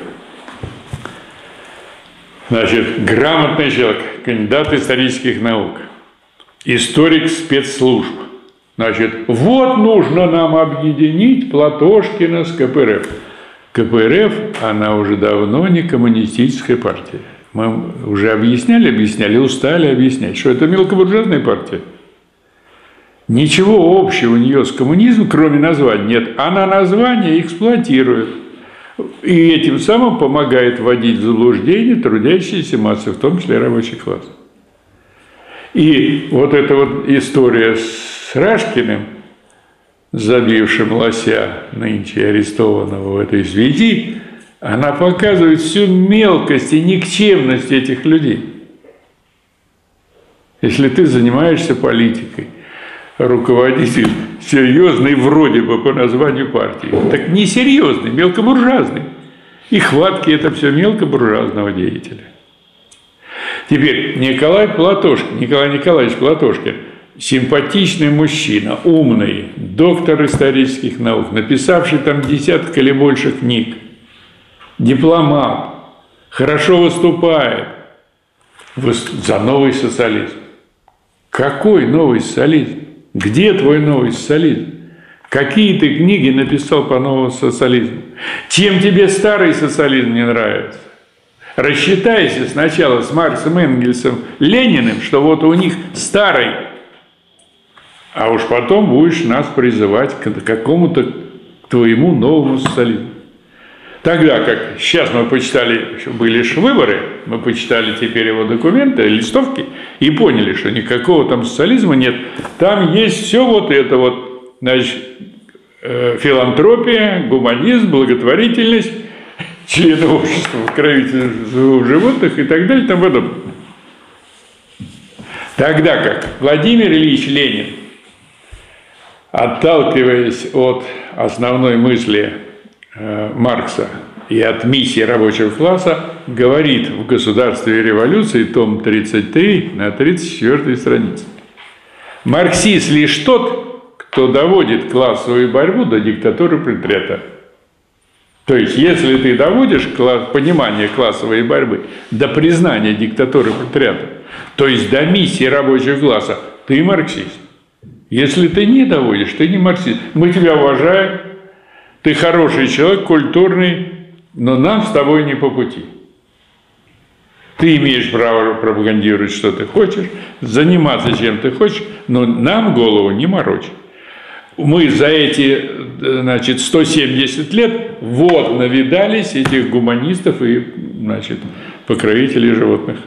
Значит, грамотный человек, кандидат исторических наук, историк спецслужб. Значит, вот нужно нам объединить Платошкина с ка пэ эр эф. ка пэ эр эф, она уже давно не коммунистическая партия. Мы уже объясняли, объясняли, устали объяснять, что это мелкобуржуазная партия. Ничего общего у нее с коммунизмом, кроме названия, нет. Она название эксплуатирует. И этим самым помогает вводить в заблуждение трудящиеся массы, в том числе рабочий класс. И вот эта вот история с Рашкиным, забившим лося, нынче арестованного в этой связи, она показывает всю мелкость и никчемность этих людей. Если ты занимаешься политикой, руководитель серьезный вроде бы по названию партии, так несерьезный, мелкобуржуазный. И хватки это все мелкобуржуазного деятеля. Теперь Николай Платошкин, Николай Николаевич Платошкин, симпатичный мужчина, умный, доктор исторических наук, написавший там десяток или больше книг, дипломат, хорошо выступает за новый социализм. Какой новый социализм? Где твой новый социализм? Какие ты книги написал по новому социализму? Чем тебе старый социализм не нравится? Рассчитайся сначала с Марксом, Энгельсом, Лениным, что вот у них старый, а уж потом будешь нас призывать к какому-то твоему новому социализму. Тогда как сейчас мы почитали, были же выборы, мы почитали теперь его документы, листовки, и поняли, что никакого там социализма нет. Там есть все вот это вот, значит, филантропия, гуманизм, благотворительность, члены общества, покровителей животных и так далее, там подобное. Тогда как Владимир Ильич Ленин, отталкиваясь от основной мысли э, Маркса и от миссии рабочего класса, говорит в «Государстве и революции», том тридцать три, на тридцать четвёртой странице: «Марксист лишь тот, кто доводит классовую борьбу до диктатуры пролетариата». То есть, если ты доводишь класс, понимание классовой борьбы до признания диктатуры пролетариата, то есть до миссии рабочего класса, ты марксист. Если ты не доводишь, ты не марксист. Мы тебя уважаем, ты хороший человек, культурный, но нам с тобой не по пути. Ты имеешь право пропагандировать, что ты хочешь, заниматься чем ты хочешь, но нам голову не морочь. Мы за эти, значит, сто семьдесят лет вот навидались этих гуманистов и, значит, покровителей животных.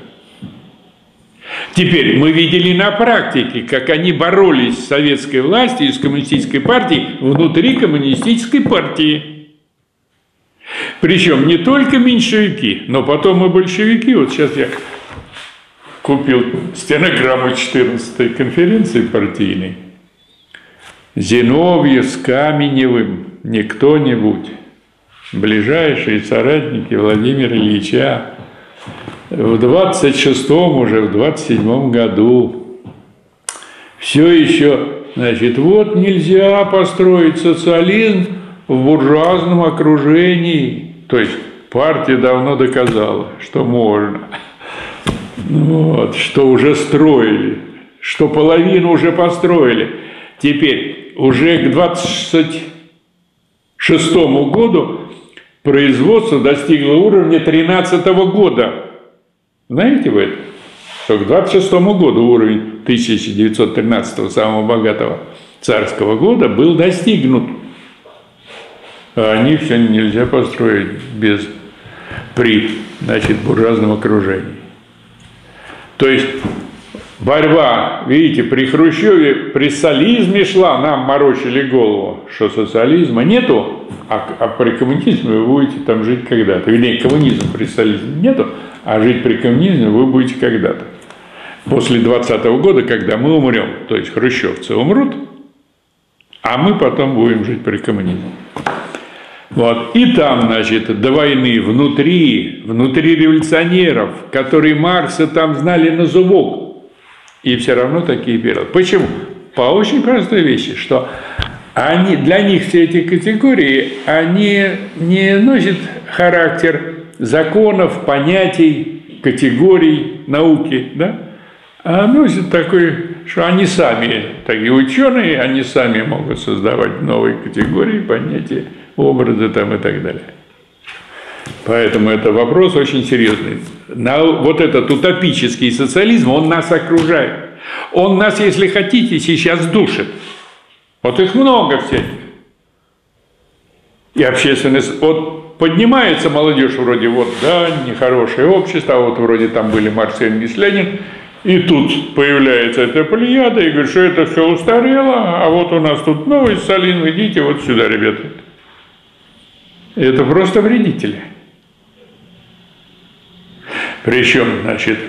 Теперь мы видели на практике, как они боролись с советской властью и с коммунистической партией внутри коммунистической партии. Причем не только меньшевики, но потом и большевики. Вот сейчас я купил стенограмму четырнадцатой конференции партийной. Зиновьев с Каменевым, не кто-нибудь, ближайшие соратники Владимира Ильича, в двадцать шестом, уже в двадцать седьмом году все еще, значит, вот нельзя построить социализм в буржуазном окружении. То есть партия давно доказала, что можно, вот, что уже строили, что половину уже построили. Теперь уже к двадцать шестому году производство достигло уровня тринадцатого года. Знаете вы это? Что к двадцать шестому году уровень тысяча девятьсот тринадцатого, самого богатого царского года, был достигнут. А они все нельзя построить без, при, значит, буржуазном окружении. То есть борьба, видите, при Хрущеве, при социализме шла, нам морочили голову, что социализма нету, а, а при коммунизме вы будете там жить когда-то. Вернее, коммунизм при социализме нету, а жить при коммунизме вы будете когда-то. После двадцатого года, когда мы умрем, то есть хрущевцы умрут, а мы потом будем жить при коммунизме. Вот. И там, значит, до войны внутри, внутри революционеров, которые Маркса там знали на зубок, и все равно такие периоды. Почему? По очень простой вещи, что они, для них все эти категории, они не носят характер законов, понятий, категорий науки, да? А носят такой, что они сами, такие ученые, они сами могут создавать новые категории, понятия, образы там и так далее. Поэтому это вопрос очень серьезный. Вот этот утопический социализм, он нас окружает. Он нас, если хотите, сейчас душит. Вот их много всяких. И общественность, вот поднимается молодежь вроде вот, да, нехорошее общество, а вот вроде там были Маркс, Энгельс, Ленин, и тут появляется эта плеяда и говорит, что это все устарело, а вот у нас тут новый социализм, идите вот сюда, ребята. Это просто вредители. Причем, значит,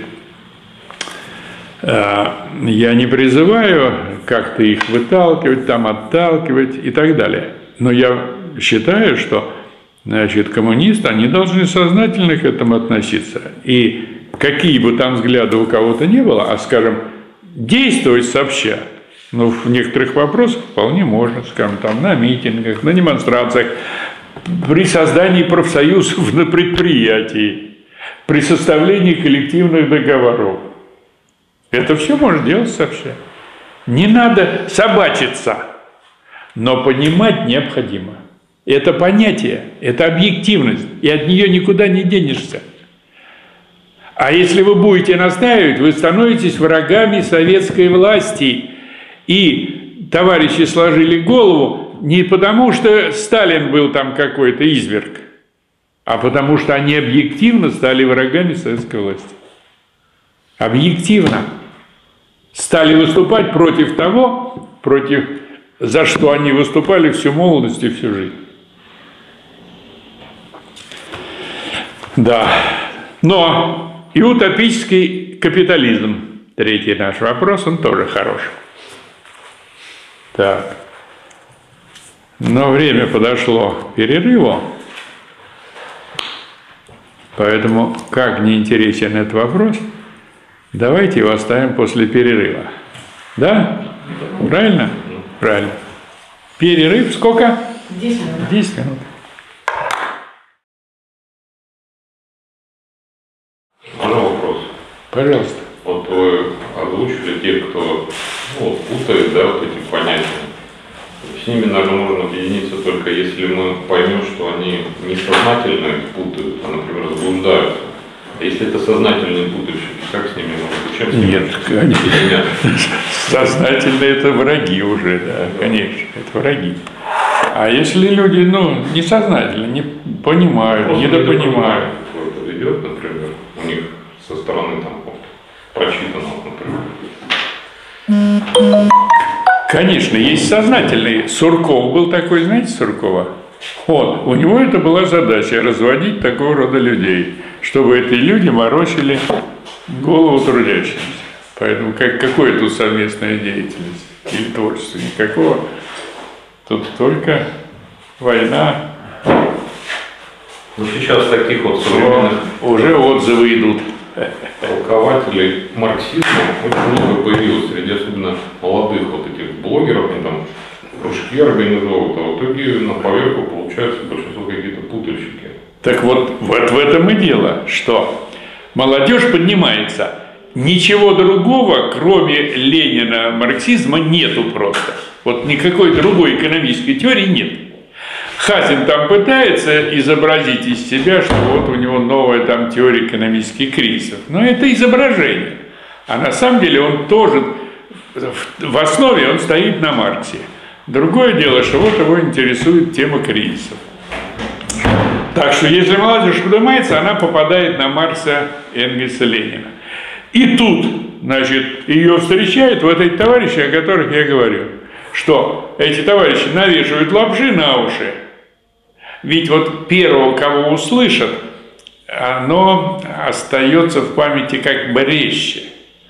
я не призываю как-то их выталкивать, там отталкивать и так далее. Но я считаю, что, значит, коммунисты, они должны сознательно к этому относиться. И какие бы там взгляды у кого-то не было, а, скажем, действовать сообща, Но в некоторых вопросах вполне можно, скажем, там, на митингах, на демонстрациях, при создании профсоюзов на предприятии, при составлении коллективных договоров. Это все можно делать сообща. Не надо собачиться, но понимать необходимо. Это понятие, это объективность, и от нее никуда не денешься. А если вы будете настаивать, вы становитесь врагами советской власти. И товарищи сложили голову не потому, что Сталин был там какой-то изверг, а потому что они объективно стали врагами советской власти. Объективно стали выступать против того, против, за что они выступали всю молодость и всю жизнь. Да, но и утопический капитализм, третий наш вопрос, он тоже хорош. Так, но время подошло к перерыву, поэтому, как не интересен этот вопрос, давайте его оставим после перерыва. Да? Правильно? Правильно. Перерыв сколько? десять минут. десять минут. Можно вопрос? Пожалуйста. Вот вы озвучили тех, кто ну, путает, да, вот эти понятия. С ними, наверное, можно объединиться только если мы поймем, что они несознательно путают, а, например, заблуждаются. А если это сознательные путающие, как с ними можно общаться? Нет, конечно. Сознательно это враги уже, да, конечно, это враги. А если люди, ну, несознательно, не понимают, недопонимают. Вот идет, например, у них со стороны там прочитанного, например. Конечно, есть сознательный. Сурков был такой, знаете, Суркова? Он, у него это была задача разводить такого рода людей, чтобы эти люди морочили голову трудящимся. Поэтому как, какое тут совместная деятельность или творчество? Никакого. Тут только война. Ну сейчас таких вот современных уже отзывы идут. Толкователей марксизма очень много появилось среди особенно молодых вот этих блогеров, они там кружки организовывают, а в итоге на поверку получается большинство какие-то путальщики. Так вот, вот в этом и дело, что молодежь поднимается. Ничего другого, кроме Ленина, марксизма, нету просто. Вот никакой другой экономической теории нет. Хазин там пытается изобразить из себя, что вот у него новая там теория экономических кризисов. Но это изображение. А на самом деле он тоже, в основе он стоит на Марксе. Другое дело, что вот его интересует тема кризисов. Так что если молодежь поднимается, она попадает на Маркса, Энгельса, Ленина. И тут, значит, ее встречают вот эти товарищи, о которых я говорю, что эти товарищи навешивают лапши на уши. Ведь вот первого, кого услышат, оно остается в памяти как бы резче.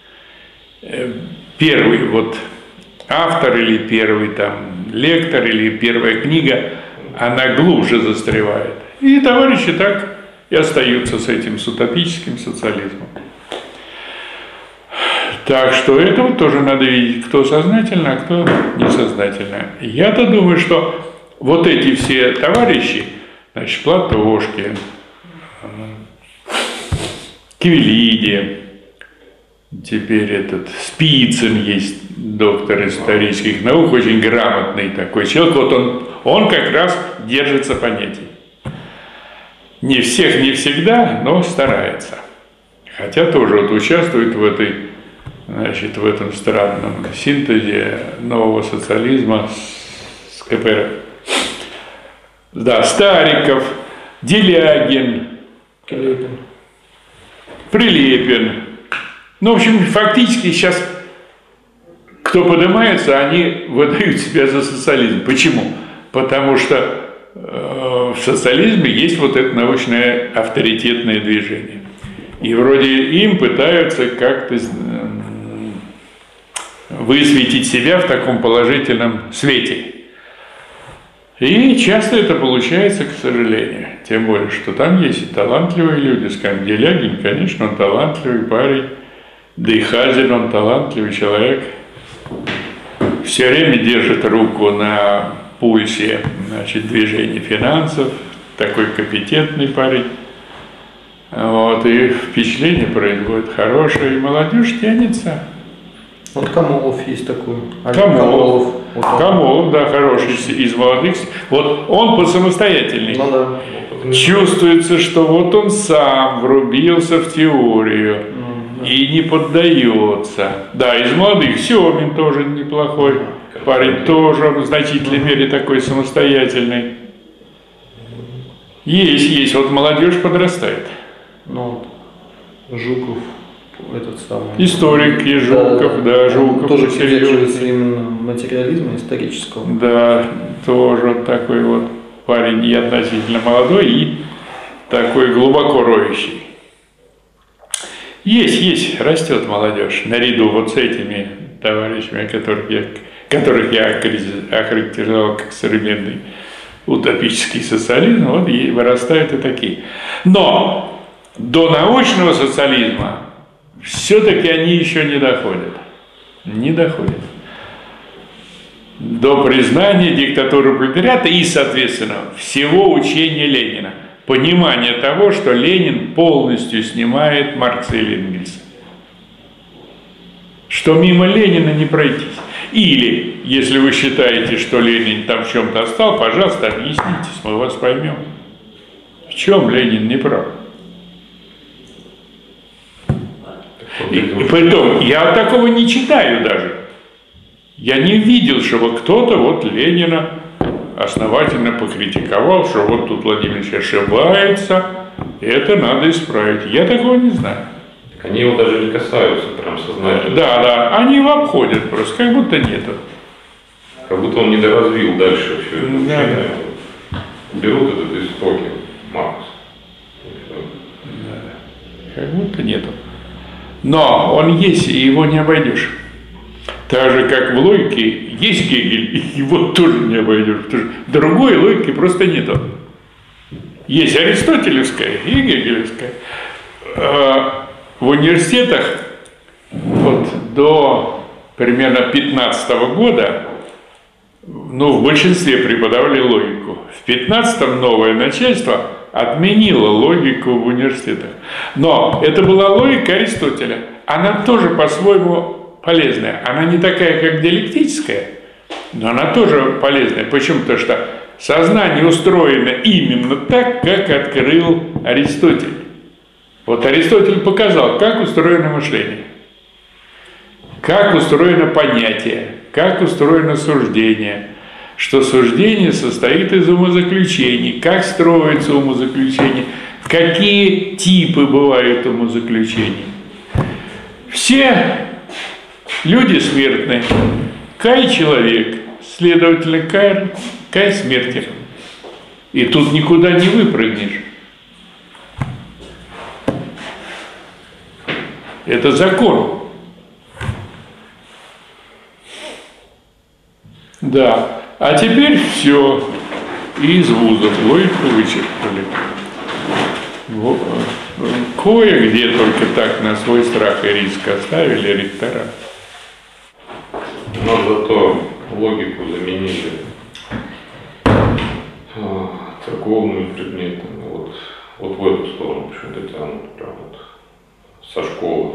Первый вот автор или первый там лектор или первая книга, она глубже застревает. И товарищи так и остаются с этим, с утопическим социализмом. Так что это вот тоже надо видеть, кто сознательно, а кто несознательно. Я-то думаю, что вот эти все товарищи, значит, Платошкин, Кивелиди, теперь этот Спицын есть, доктор исторических наук, очень грамотный такой человек, вот он, он как раз держится понятий. Не всех, не всегда, но старается. Хотя тоже вот участвует в этой, значит, в этом странном синтезе нового социализма с ка пэ эр. Да, Стариков, Делягин, Прилепин. Прилепин. Ну, в общем, фактически сейчас, кто поднимается, они выдают себя за социализм. Почему? Потому что э, в социализме есть вот это научное авторитетное движение. И вроде им пытаются как-то высветить себя в таком положительном свете. И часто это получается, к сожалению. Тем более, что там есть и талантливые люди. Скажем, Делягин, конечно, он талантливый парень. Да и Хазин, он талантливый человек. все время держит руку на пульсе, значит, движения финансов, такой компетентный парень. Вот, и впечатление производит хорошее, и молодежь тянется. Вот Камолов есть такой. Камолов. Вот он. Камолов, да, хороший из молодых. Вот он посамостоятельный. Ну да. Чувствуется, что вот он сам врубился в теорию Ну, да. и не поддается. Да, из молодых Семин тоже неплохой парень, тоже он в значительной мере такой самостоятельный. Есть, есть, вот молодежь подрастает. Ну, вот, Жуков, этот самый. Историк и Жуков, да, да Жуков. Он тоже серьезный. придерживается именно материализма исторического. Да, тоже вот такой вот парень и относительно молодой, и такой глубоко роющий. Есть, есть, растет молодежь, наряду вот с этими товарищами, которых я, которых я охарактеризовал как современный утопический социализм, вот и вырастают и такие. Но до научного социализма все-таки они еще не доходят. Не доходят. До признания диктатуры пролетариата и, соответственно, всего учения Ленина. Понимание того, что Ленин полностью снимает Маркса и Энгельса. Что мимо Ленина не пройтись. Или, если вы считаете, что Ленин там в чем-то отстал, пожалуйста, объяснитесь, мы вас поймем. В чем Ленин не прав? И, и притом, я такого не читаю даже. Я не видел, чтобы кто-то вот Ленина основательно покритиковал, что вот тут Владимир Ильич ошибается, это надо исправить. Я такого не знаю. Они его даже не касаются, прям сознательно. Да, да, они его обходят просто, как будто нету. Как будто он не доразвил дальше все это. Да, да. Берут этот истоки Маркс. Да, как будто нету. Но он есть, и его не обойдешь. Так же, как в логике есть Гегель, его тоже не обойдешь. Потому что другой логики просто нету. Есть аристотелевская и гегелевская. В университетах вот до примерно пятнадцатого года, ну, в большинстве преподавали логику. В пятнадцатом новое начальство отменило логику в университетах. Но это была логика Аристотеля. Она тоже по-своему полезная. Она не такая, как диалектическая, но она тоже полезная. Почему? Потому что сознание устроено именно так, как открыл Аристотель. Вот Аристотель показал, как устроено мышление, как устроено понятие, как устроено суждение, что суждение состоит из умозаключений, как строится умозаключение, какие типы бывают умозаключений. Все люди смертны. Кай – человек, следовательно, Кай, Кай смертен. И тут никуда не выпрыгнешь. Это закон. Да. А теперь все. И из вузов логику вычеркнули. Вот. Кое-где только так на свой страх и риск оставили ректора. Но зато логику заменили церковными предметами. Вот, вот в эту сторону почему-то тянут прям вот. Со школы,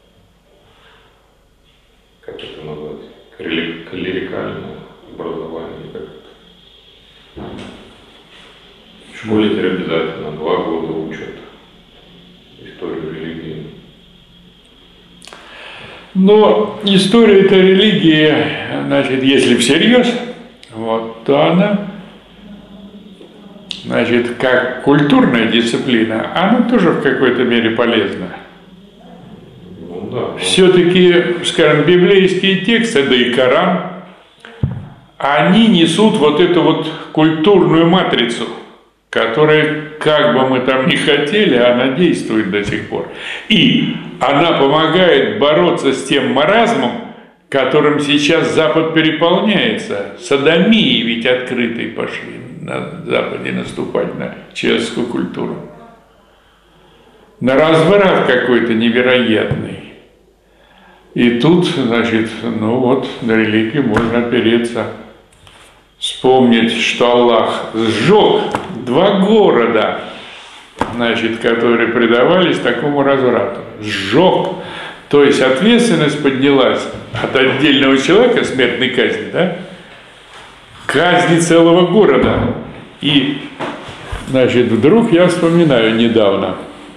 как это назвать, клерикальное образование, как это. В школе теперь обязательно два года учат историю религии. Но история этой религии, значит, если всерьез, вот, то она, значит, как культурная дисциплина, она тоже в какой-то мере полезна. Да. Все-таки, скажем, библейские тексты, да и Коран, они несут вот эту вот культурную матрицу, которая, как бы мы там ни хотели, она действует до сих пор. И она помогает бороться с тем маразмом, которым сейчас Запад переполняется. Содомии ведь открытые пошли на Западе наступать на человеческую культуру. На разврат какой-то невероятный. И тут, значит, ну вот, на религию можно опереться. Вспомнить, что Аллах сжег два города, значит, которые предавались такому разврату. Сжег. То есть ответственность поднялась от отдельного человека, смертной казни, да, к казни целого города. И, значит, вдруг я вспоминаю недавно,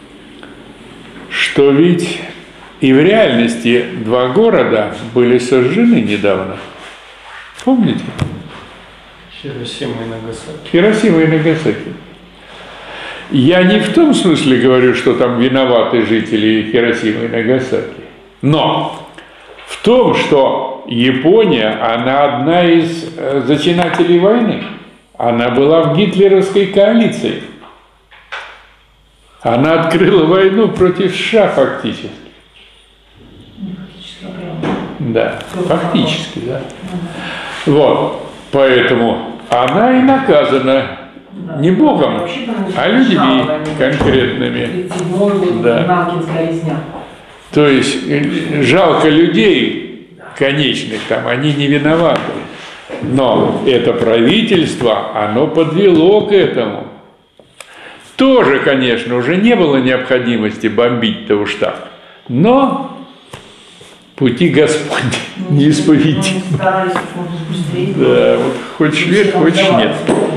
что ведь и в реальности два города были сожжены недавно. Помните? Хиросима и Нагасаки. Хиросима и Нагасаки. Я не в том смысле говорю, что там виноваты жители Хиросимы и Нагасаки, но в том, что Япония, она одна из зачинателей войны. Она была в гитлеровской коалиции. Она открыла войну против США фактически. Да, фактически, да. Вот, поэтому она и наказана не Богом, а людьми конкретными. Да. То есть жалко людей конечных, там они не виноваты. Но это правительство, оно подвело к этому. Тоже, конечно, уже не было необходимости бомбить-то уж так. Но пути Господни неисповедимы. Да, вот хочешь верь, хочешь нет.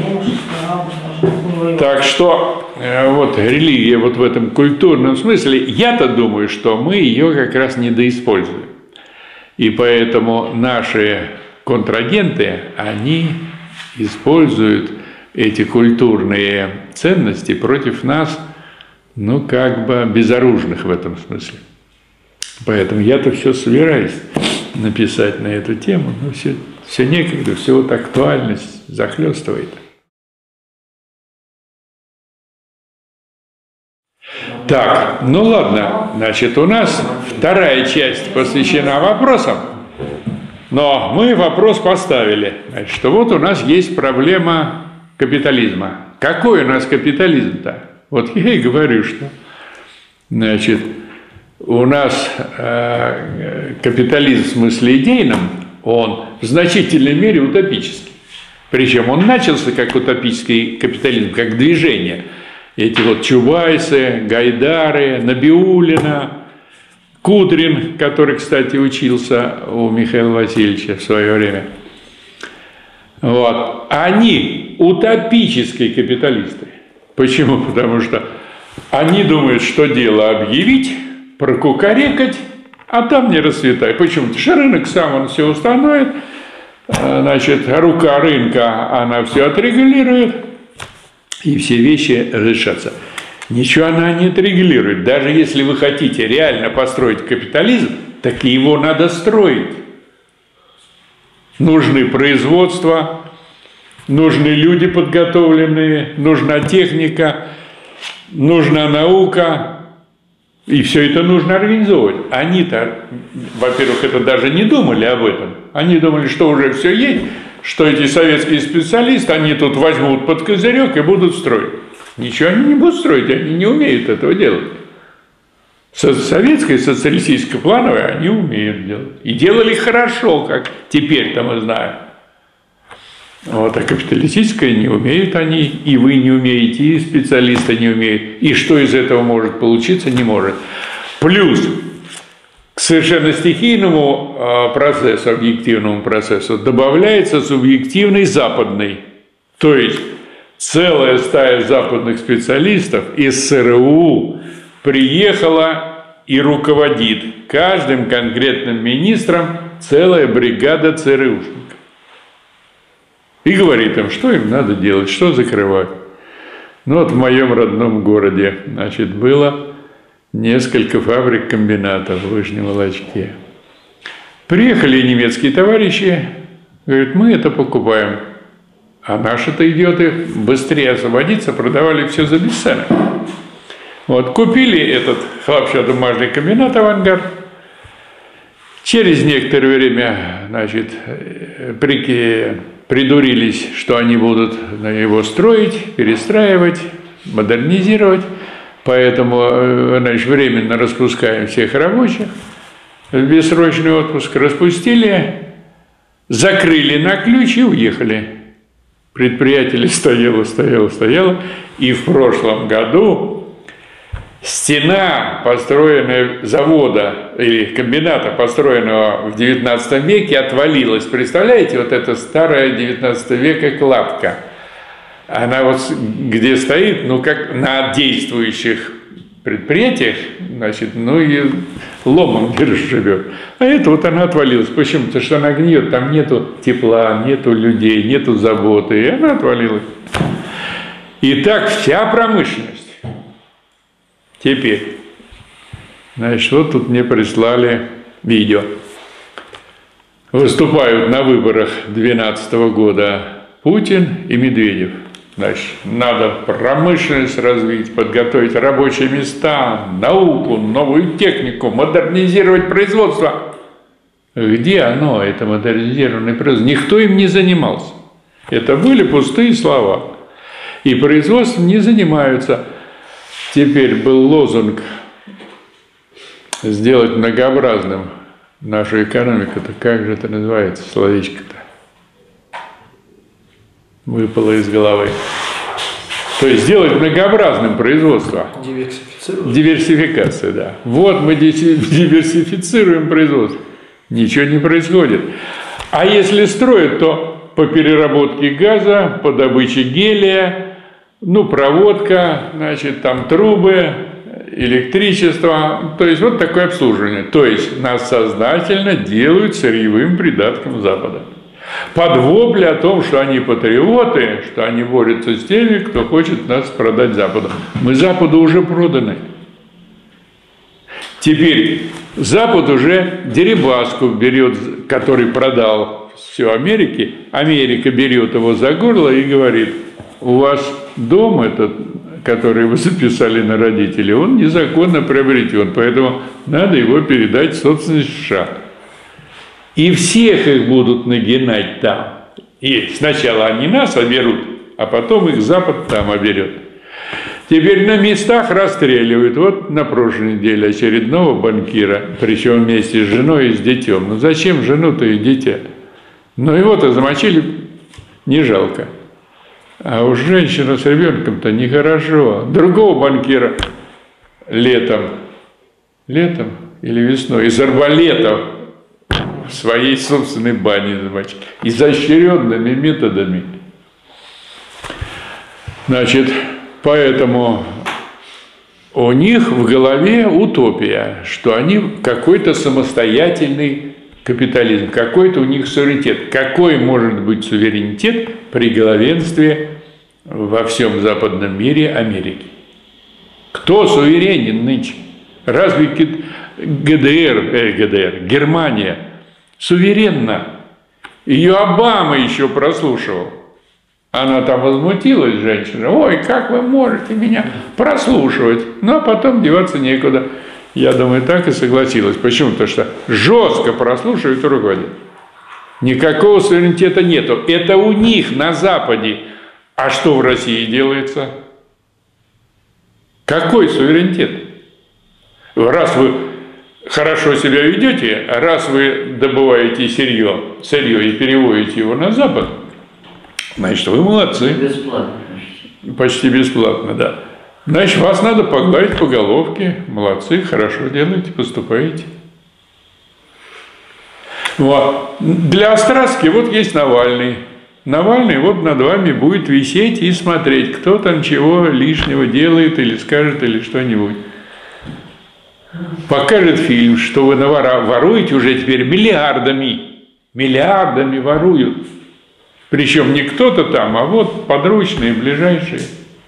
Так что вот религия вот в этом культурном смысле, я-то думаю, что мы ее как раз недоиспользуем. И поэтому наши контрагенты, они используют эти культурные ценности против нас, ну, как бы безоружных в этом смысле. Поэтому я-то все собираюсь написать на эту тему, но все, все некогда, все вот актуальность захлестывает. Так, ну ладно, значит, у нас вторая часть посвящена вопросам, но мы вопрос поставили, значит, что вот у нас есть проблема капитализма. Какой у нас капитализм-то? Вот я и говорю, что, значит, у нас э, капитализм в смысле идейном, он в значительной мере утопический. Причем он начался как утопический капитализм, как движение. Эти вот Чубайсы, Гайдары, Набиуллина, Кудрин, который, кстати, учился у Михаила Васильевича в свое время. Вот. Они утопические капиталисты. Почему? Потому что они думают, что дело объявить, прокукарекать, а там не расцветай. Почему? Потому что рынок сам он все установит, значит, рука рынка, она все отрегулирует, и все вещи решатся. Ничего она не отрегулирует. Даже если вы хотите реально построить капитализм, так и его надо строить. Нужны производства, нужны люди подготовленные, нужна техника, нужна наука. И все это нужно организовывать. Они-то, во-первых, это даже не думали об этом. Они думали, что уже все есть, что эти советские специалисты, они тут возьмут под козырек и будут строить. Ничего они не будут строить, они не умеют этого делать. Советское, социалистическое, плановое они умеют делать. И делали хорошо, как теперь-то мы знаем. Вот, а капиталистическое не умеют они, и вы не умеете, и специалисты не умеют. И что из этого может получиться, не может. Плюс к совершенно стихийному процессу, объективному процессу, добавляется субъективный западный. То есть целая стая западных специалистов из ЦРУ приехала и руководит каждым конкретным министром целая бригада ЦРУшников. И говорит им, что им надо делать, что закрывать. Ну вот в моем родном городе, значит, было несколько фабрик-комбинатов в Вышнем Волочке. Приехали немецкие товарищи, говорят, мы это покупаем. А наши-то идиоты быстрее освободиться, продавали все за бесценок. Вот, купили этот хлопчатобумажный комбинат «Авангард». Через некоторое время, значит, при... придурились, что они будут его строить, перестраивать, модернизировать. Поэтому, значит, временно распускаем всех рабочих. в бессрочный отпуск, распустили, закрыли на ключ и уехали. Предприятие стояло, стояло, стояло. И в прошлом году стена, построенная завода или комбината, построенного в девятнадцатом веке, отвалилась. Представляете, вот эта старая девятнадцатого века кладка. Она вот где стоит, ну как на действующих предприятиях, значит, ну и ломом живет. А это вот она отвалилась. Почему? Потому что она гниет, там нету тепла, нету людей, нету заботы, и она отвалилась. И так вся промышленность. Теперь, значит, вот тут мне прислали видео. Выступают на выборах две тысячи двенадцатого года Путин и Медведев. Значит, надо промышленность развить, подготовить рабочие места, науку, новую технику, модернизировать производство. Где оно, это модернизированное производство? Никто им не занимался. Это были пустые слова. И производством не занимаются. Теперь был лозунг сделать многообразным нашу экономику-то. Как же это называется, словечко-то? Выпало из головы. То есть сделать многообразным производство. Диверсифицировать. Диверсификация, да. Вот мы диверсифицируем производство. Ничего не происходит. А если строят, то по переработке газа, по добыче гелия, ну, проводка, значит, там трубы, электричество. То есть вот такое обслуживание. То есть нас сознательно делают сырьевым придатком Запада. Под вопли о том, что они патриоты, что они борются с теми, кто хочет нас продать Западу. Мы Западу уже проданы. Теперь Запад уже Дерибаску берет, который продал все Америке. Америка берет его за горло и говорит: у вас дом этот, который вы записали на родителей, он незаконно приобретен, поэтому надо его передать в собственность США. И всех их будут нагинать там. И сначала они нас оберут, а потом их Запад там оберет. Теперь на местах расстреливают. Вот на прошлой неделе очередного банкира, причем вместе с женой и с детем. Ну зачем жену-то и дитя? Ну его-то замочили, не жалко. А уж женщина с ребенком-то нехорошо. Другого банкира летом, летом или весной из арбалетов в своей собственной бане замочили. Изощренными методами. Значит, поэтому у них в голове утопия, что они какой-то самостоятельный капитализм, какой-то у них суверенитет. Какой может быть суверенитет при главенстве во всем западном мире Америки? Кто суверенен нынче? Разве ГДР, э, ГДР, Германия суверенна? Ее Обама еще прослушивал. Она там возмутилась, женщина: ой, как вы можете меня прослушивать? Ну, а потом деваться некуда. Я думаю, так и согласилась. Почему? Потому что жестко прослушивают и руководят. Никакого суверенитета нету. Это у них на Западе. А что в России делается? Какой суверенитет? Раз вы хорошо себя ведете, раз вы добываете сырье, сырье и переводите его на Запад, значит, вы молодцы. Бесплатно. Почти бесплатно, да. Значит, вас надо погладить по головке. Молодцы, хорошо делаете, поступаете. Вот. Для Остраски вот есть Навальный. Навальный вот над вами будет висеть и смотреть, кто там чего лишнего делает или скажет, или что-нибудь. Покажет фильм, что вы навора... воруете уже теперь миллиардами. Миллиардами воруют. Причем не кто-то там, а вот подручные, ближайшие.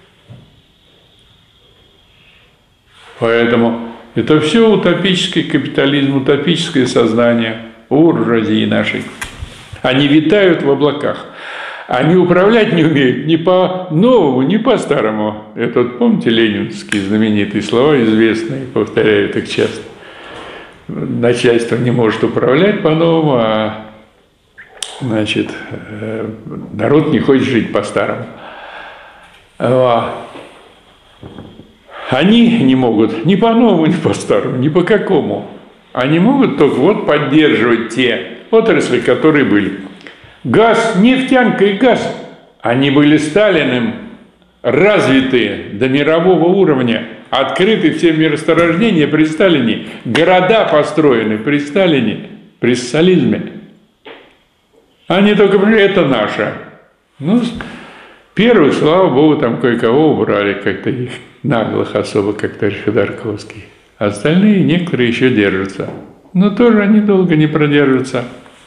Поэтому это все утопический капитализм, утопическое сознание буржуазии нашей. Они витают в облаках. Они управлять не умеют ни по-новому, ни по-старому. Это, помните, ленинские знаменитые слова, известные, повторяют их часто. Начальство не может управлять по-новому, а значит, народ не хочет жить по-старому. Они не могут ни по-новому, ни по-старому, ни по какому. Они могут только вот поддерживать те отрасли, которые были. Газ, нефтянка и газ, они были Сталиным развитые до мирового уровня, открыты все месторождения при Сталине, города построены при Сталине, при социализме. Они только говорили, это наше. Ну, первых, слава богу, там кое-кого убрали, как-то их наглых особо, как товарищ Ходорковский. Остальные, некоторые еще держатся. Но тоже они долго не продержатся.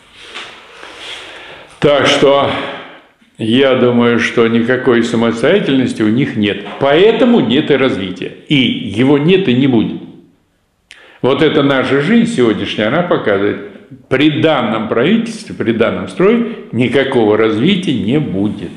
Так что я думаю, что никакой самостоятельности у них нет. Поэтому нет и развития. И его нет и не будет. Вот эта наша жизнь сегодняшняя, она показывает, при данном правительстве, при данном строе никакого развития не будет.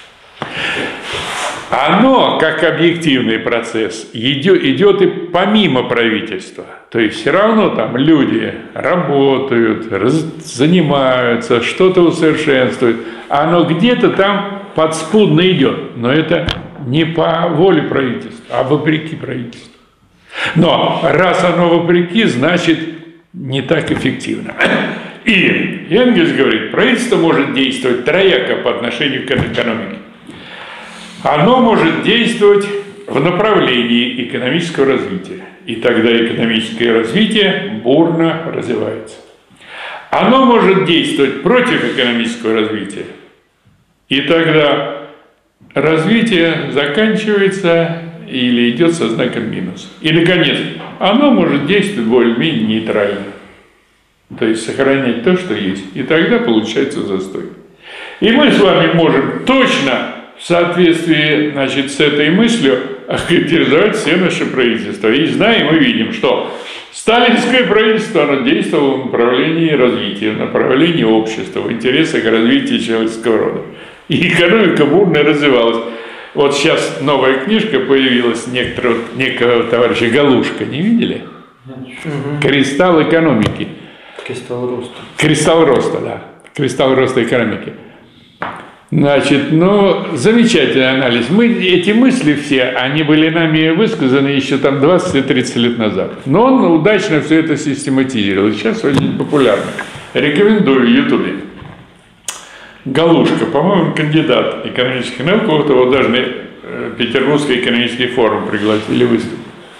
Оно, как объективный процесс, идет, идет и помимо правительства. То есть все равно там люди работают, раз, занимаются, что-то усовершенствуют. Оно где-то там подспудно идет. Но это не по воле правительства, а вопреки правительству. Но раз оно вопреки, значит не так эффективно. И Энгельс говорит, правительство может действовать трояко по отношению к экономике. Оно может действовать в направлении экономического развития. И тогда экономическое развитие бурно развивается. Оно может действовать против экономического развития. И тогда развитие заканчивается или идет со знаком минус. И, наконец, оно может действовать более-менее нейтрально. То есть сохранять то, что есть. И тогда получается застой. И мы с вами можем точно в соответствии, значит, с этой мыслью охарактеризовать все наши правительства. И знаем и видим, что сталинское правительство, оно действовало в направлении развития, в направлении общества, в интересах развития человеческого рода. И экономика бурно развивалась. Вот сейчас новая книжка появилась некоторого, некого товарища Галушка, не видели? «Кристалл экономики». Кристалл роста. Кристалл роста, да. Кристалл роста экономики. Значит, ну, замечательный анализ. Мы, эти мысли все, они были нами высказаны еще там двадцать-тридцать лет назад. Но он удачно все это систематизировал. И сейчас очень популярно. Рекомендую в Ютубе. Галушка, по-моему, кандидат экономических наук, вот его даже Петербургский экономический форум пригласили выступить.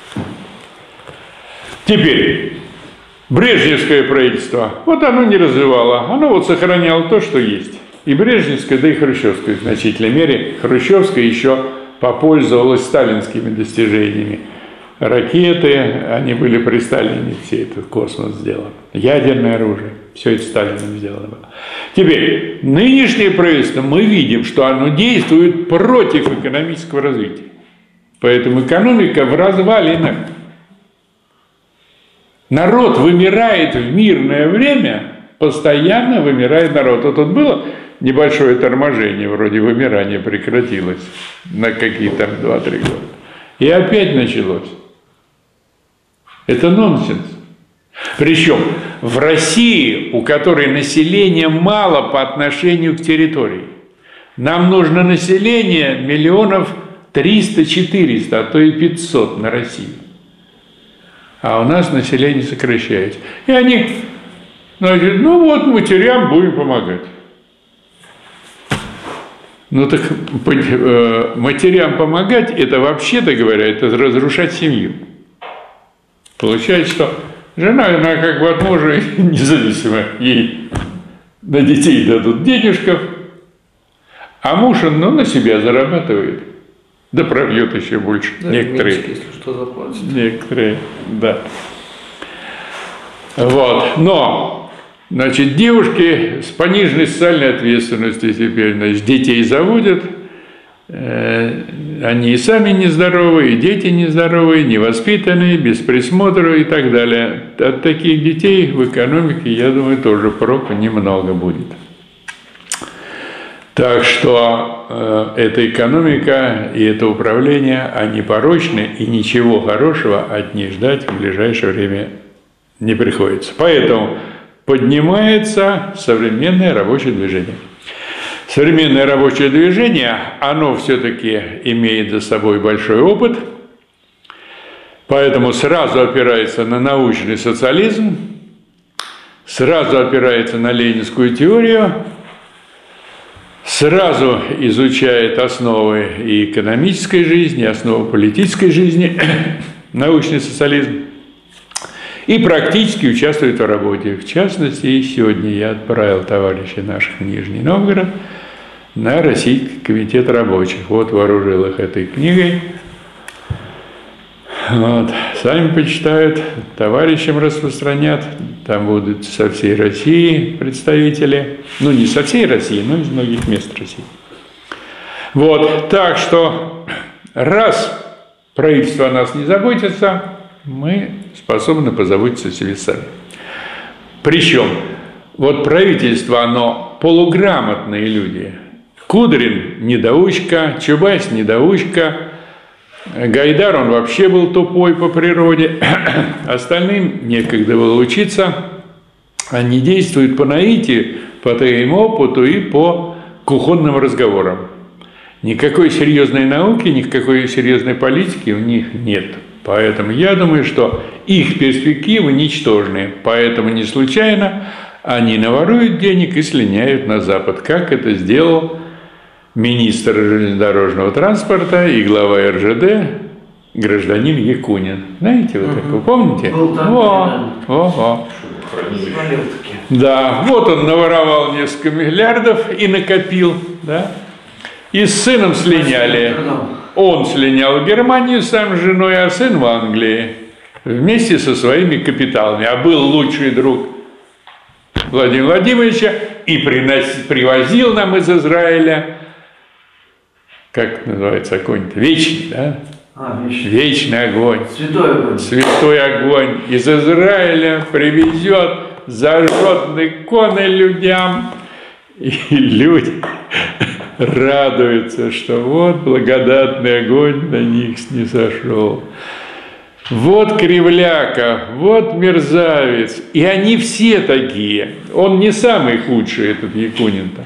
Теперь, брежневское правительство, вот оно не развивало, оно вот сохраняло то, что есть. И брежневское, да и хрущевское в значительной мере. Хрущевское еще попользовалось сталинскими достижениями. Ракеты, они были при Сталине, все этот космос сделан. Ядерное оружие, все это Сталином сделано было. Теперь, нынешнее правительство, мы видим, что оно действует против экономического развития. Поэтому экономика в развалинах. Народ вымирает в мирное время, постоянно вымирает народ. Вот тут было небольшое торможение, вроде вымирание прекратилось на какие-то два-три года. И опять началось. Это нонсенс. Причем в России, у которой населения мало по отношению к территории, нам нужно население миллионов триста-четыреста, а то и пятьсот на Россию. А у нас население сокращается. И они, значит, ну вот матерям будем помогать. Ну так матерям помогать, это вообще-то говоря, это разрушать семью. Получается, что жена, она как бы от мужа независимо, ей на детей дадут денежков, а муж, он, ну, на себя зарабатывает, да пробьет еще больше. Да, некоторые, меньше, если что, заплатят. Некоторые, да. Вот, но, значит, девушки с пониженной социальной ответственностью теперь, значит, детей заводят, они и сами нездоровые, и дети нездоровые, невоспитанные, без присмотра и так далее. От таких детей в экономике, я думаю, тоже проку немного будет. Так что э, эта экономика и это управление, они порочны, и ничего хорошего от них ждать в ближайшее время не приходится. Поэтому поднимается современное рабочее движение. Современное рабочее движение, оно все-таки имеет за собой большой опыт, Поэтому сразу опирается на научный социализм, сразу опирается на ленинскую теорию, сразу изучает основы и экономической жизни, и основы политической жизни, научный социализм, и практически участвует в работе. В частности, сегодня я отправил товарищей наших в Нижний Новгород на Российский комитет рабочих. Вот вооружил их этой книгой. Вот. Сами почитают, товарищам распространят. Там будут со всей России представители. Ну, не со всей России, но из многих мест России. Вот. Так что, раз правительство о нас не заботится, мы способны позаботиться о себе сами. Причем, вот правительство, оно полуграмотные люди. Кудрин – недоучка, Чубайс – недоучка, Гайдар, он вообще был тупой по природе, остальным некогда было учиться, они действуют по наитию, по твоему опыту и по кухонным разговорам. Никакой серьезной науки, никакой серьезной политики у них нет. Поэтому я думаю, что их перспективы ничтожные, поэтому не случайно они наворуют денег и слиняют на Запад, как это сделал министр железнодорожного транспорта и глава эр жэ дэ, гражданин Якунин. Знаете, вот так, вы помните? Был там, во, во, во. Да, вот он наворовал несколько миллиардов и накопил, да. И с сыном слиняли. Он слинял в Германию сам с женой, а сын в Англии. Вместе со своими капиталами. А был лучший друг Владимира Владимировича и приносил, привозил нам из Израиля, как называется огонь-то? Вечный, да? А, вечный. Вечный огонь. Святой огонь. Святой огонь. Из Израиля привезет, зажжет иконы людям. И люди радуются, что вот благодатный огонь на них снизошел. Вот кривляка, вот мерзавец. И они все такие. Он не самый худший, этот Якунин-то.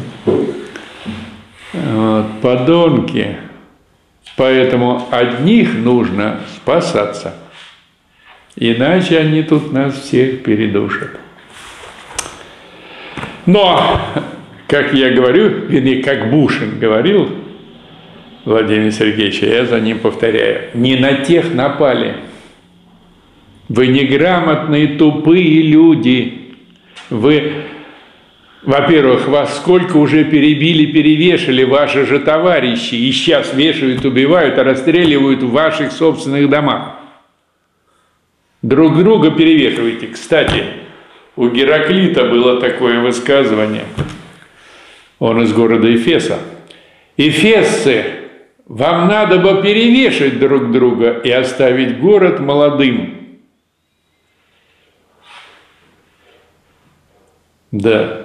Вот, подонки. Поэтому от них нужно спасаться. Иначе они тут нас всех передушат. Но, как я говорю, вернее, как Бушин говорил, Владимир Сергеевич, я за ним повторяю, не на тех напали. Вы неграмотные, тупые люди. Вы, во-первых, вас сколько уже перебили, перевешали ваши же товарищи, и сейчас вешают, убивают, а расстреливают в ваших собственных домах. Друг друга перевешиваете. Кстати, у Гераклита было такое высказывание. Он из города Эфеса. Эфесцы, вам надо бы перевешать друг друга и оставить город молодым. Да.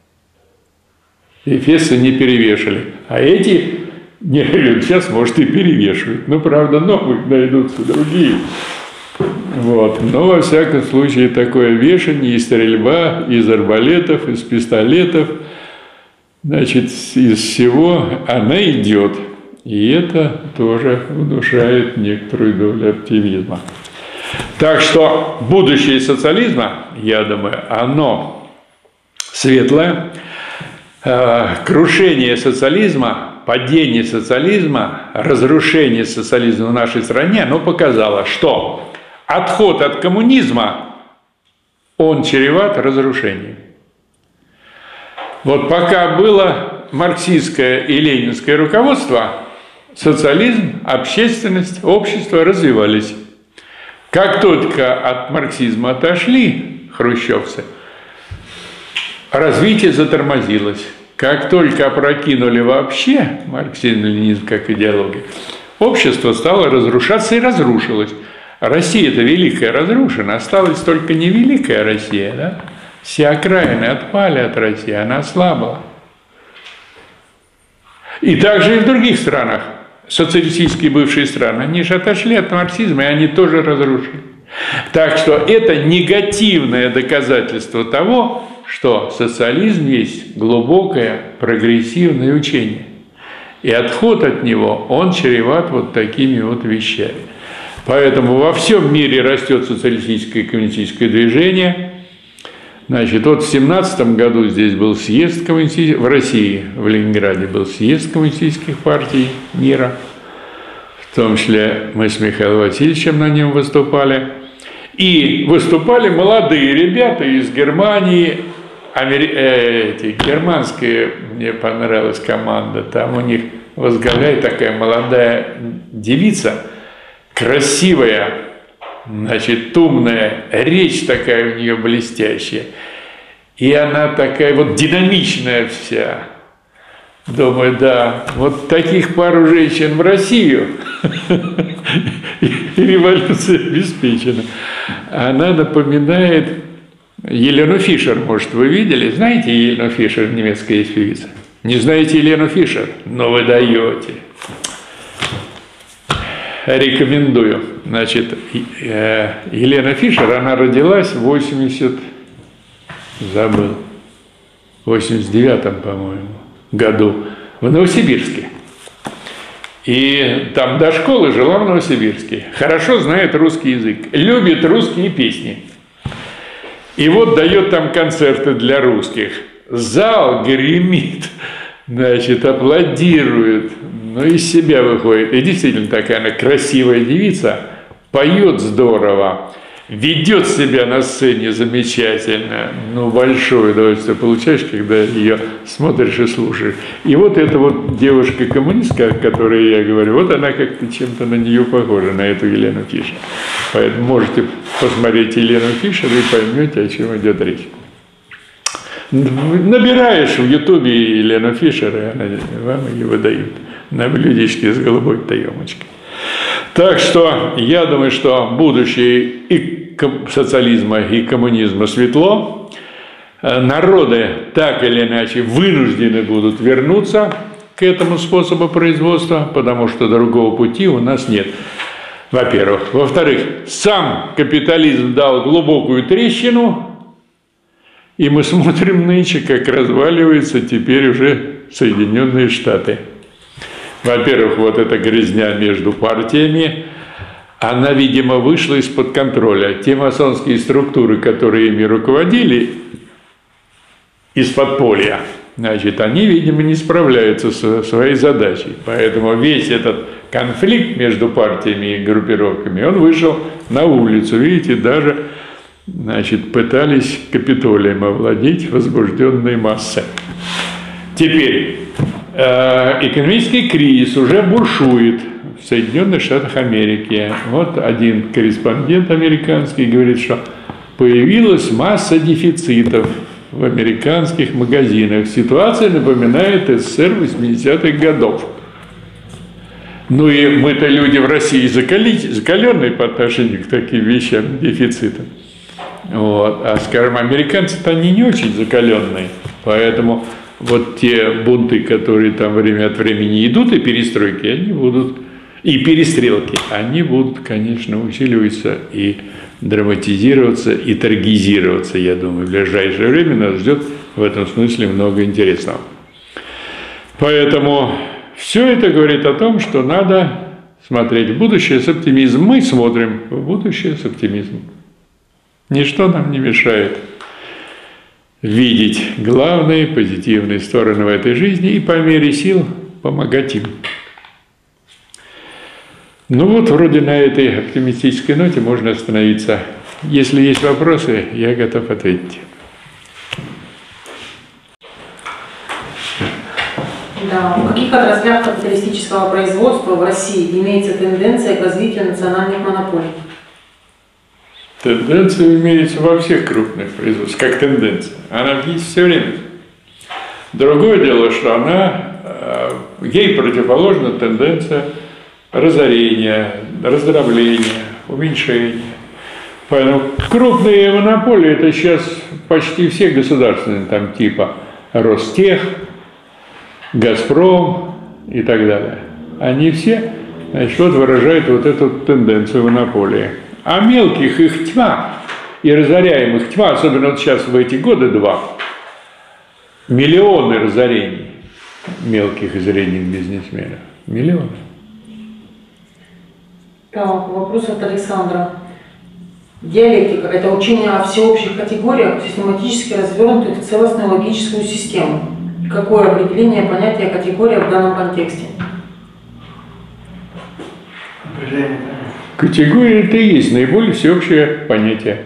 Эфесцы не перевешали. А эти, не, сейчас, может, и перевешивают. Но, правда, новые найдутся другие. Вот. Но, во всяком случае, такое вешание и стрельба из арбалетов, из пистолетов, значит, из всего она идет. И это тоже внушает некоторую долю оптимизма. Так что будущее социализма, я думаю, оно светлое. Крушение социализма, падение социализма, разрушение социализма в нашей стране, оно показало, что отход от коммунизма, он чреват разрушением. Вот пока было марксистское и ленинское руководство, социализм, общественность, общество развивались. Как только от марксизма отошли хрущевцы, развитие затормозилось. Как только опрокинули вообще марксизм, ленинизм как идеологию, общество стало разрушаться и разрушилось. Россия-то великая разрушена, осталась только не великая Россия, да? Все окраины отпали от России, она ослабла. И также и в других странах, социалистические бывшие страны, они же отошли от марксизма, и они тоже разрушены. Так что это негативное доказательство того, что социализм есть глубокое прогрессивное учение. И отход от него, он чреват вот такими вот вещами. Поэтому во всем мире растет социалистическое и коммунистическое движение. Значит, вот в семнадцатом году здесь был съезд коммунистических, в России, в Ленинграде был съезд коммунистических партий мира. В том числе мы с Михаилом Васильевичем на нем выступали. И выступали молодые ребята из Германии, Амери... э, эти, германская, мне понравилась команда, там у них возглавляет такая молодая девица, красивая, значит, умная, речь такая у нее блестящая. И она такая вот динамичная вся. Думаю, да, вот таких пару женщин в Россию, и революция обеспечена. Она напоминает Елену Фишер, может, вы видели? Знаете Елену Фишер, немецкая есть певица? Не знаете Елену Фишер? Но вы даете. Рекомендую. Значит, Елена Фишер, она родилась в восемьдесят, забыл, восемьдесят девятом, по-моему, году в Новосибирске. И там до школы жила в Новосибирске. Хорошо знает русский язык, любит русские песни. И вот дает там концерты для русских. Зал гремит, значит, аплодирует, ну из себя выходит. И действительно такая она красивая девица, поет здорово, ведет себя на сцене замечательно, ну, большое удовольствие получаешь, когда ее смотришь и слушаешь. И вот эта вот девушка-коммунистка, о которой я говорю, вот она как-то чем-то на нее похожа, на эту Елену Фишер. Поэтому можете посмотреть Елену Фишер и поймете, о чем идет речь. Набираешь в Ютубе Елену Фишер, и она, вам ее выдают на блюдечке с голубой каемочкой. Так что я думаю, что будущее и социализма, и коммунизма светло. Народы так или иначе вынуждены будут вернуться к этому способу производства, потому что другого пути у нас нет. Во-первых. Во-вторых, сам капитализм дал глубокую трещину, и мы смотрим нынче, как разваливаются теперь уже Соединенные Штаты. Во-первых, вот эта грязня между партиями, она, видимо, вышла из-под контроля. Те масонские структуры, которые ими руководили из-под поля, значит, они, видимо, не справляются со своей задачей. Поэтому весь этот конфликт между партиями и группировками, он вышел на улицу. Видите, даже, значит, пытались Капитолием овладеть возбужденные массы. Теперь экономический кризис уже бушует в Соединенных Штатах Америки. Вот один корреспондент американский говорит, что появилась масса дефицитов в американских магазинах. Ситуация напоминает СССР восьмидесятых годов. Ну и мы-то люди в России закаленные по отношению к таким вещам, дефицитам. Вот. А, скажем, американцы-то они не очень закаленные, поэтому вот те бунты, которые там время от времени идут, и перестройки, они будут, и перестрелки, они будут, конечно, усиливаться и драматизироваться, и таргизироваться, я думаю. В ближайшее время нас ждет в этом смысле много интересного. Поэтому все это говорит о том, что надо смотреть в будущее с оптимизмом. Мы смотрим в будущее с оптимизмом. Ничто нам не мешает видеть главные позитивные стороны в этой жизни и по мере сил помогать им. Ну вот, вроде на этой оптимистической ноте можно остановиться. Если есть вопросы, я готов ответить. Да. В каких отраслях капиталистического производства в России имеется тенденция к развитию национальных монополий? Тенденция имеется во всех крупных производствах, как тенденция. Она есть все время. Другое дело, что она, ей противоположна тенденция разорения, раздробления, уменьшения. Поэтому крупные монополии – это сейчас почти все государственные, там типа Ростех, Газпром и так далее. Они все, значит, вот выражают вот эту тенденцию монополии. А мелких их тьма, и разоряемых тьма, особенно вот сейчас в эти годы два, миллионы разорений мелких и средних бизнесменов. Миллионы. Так, вопрос от Александра. Диалектика – это учение о всеобщих категориях, систематически развернутых в целостную логическую систему. Какое определение понятия категория в данном контексте? Категория – это и есть наиболее всеобщее понятие.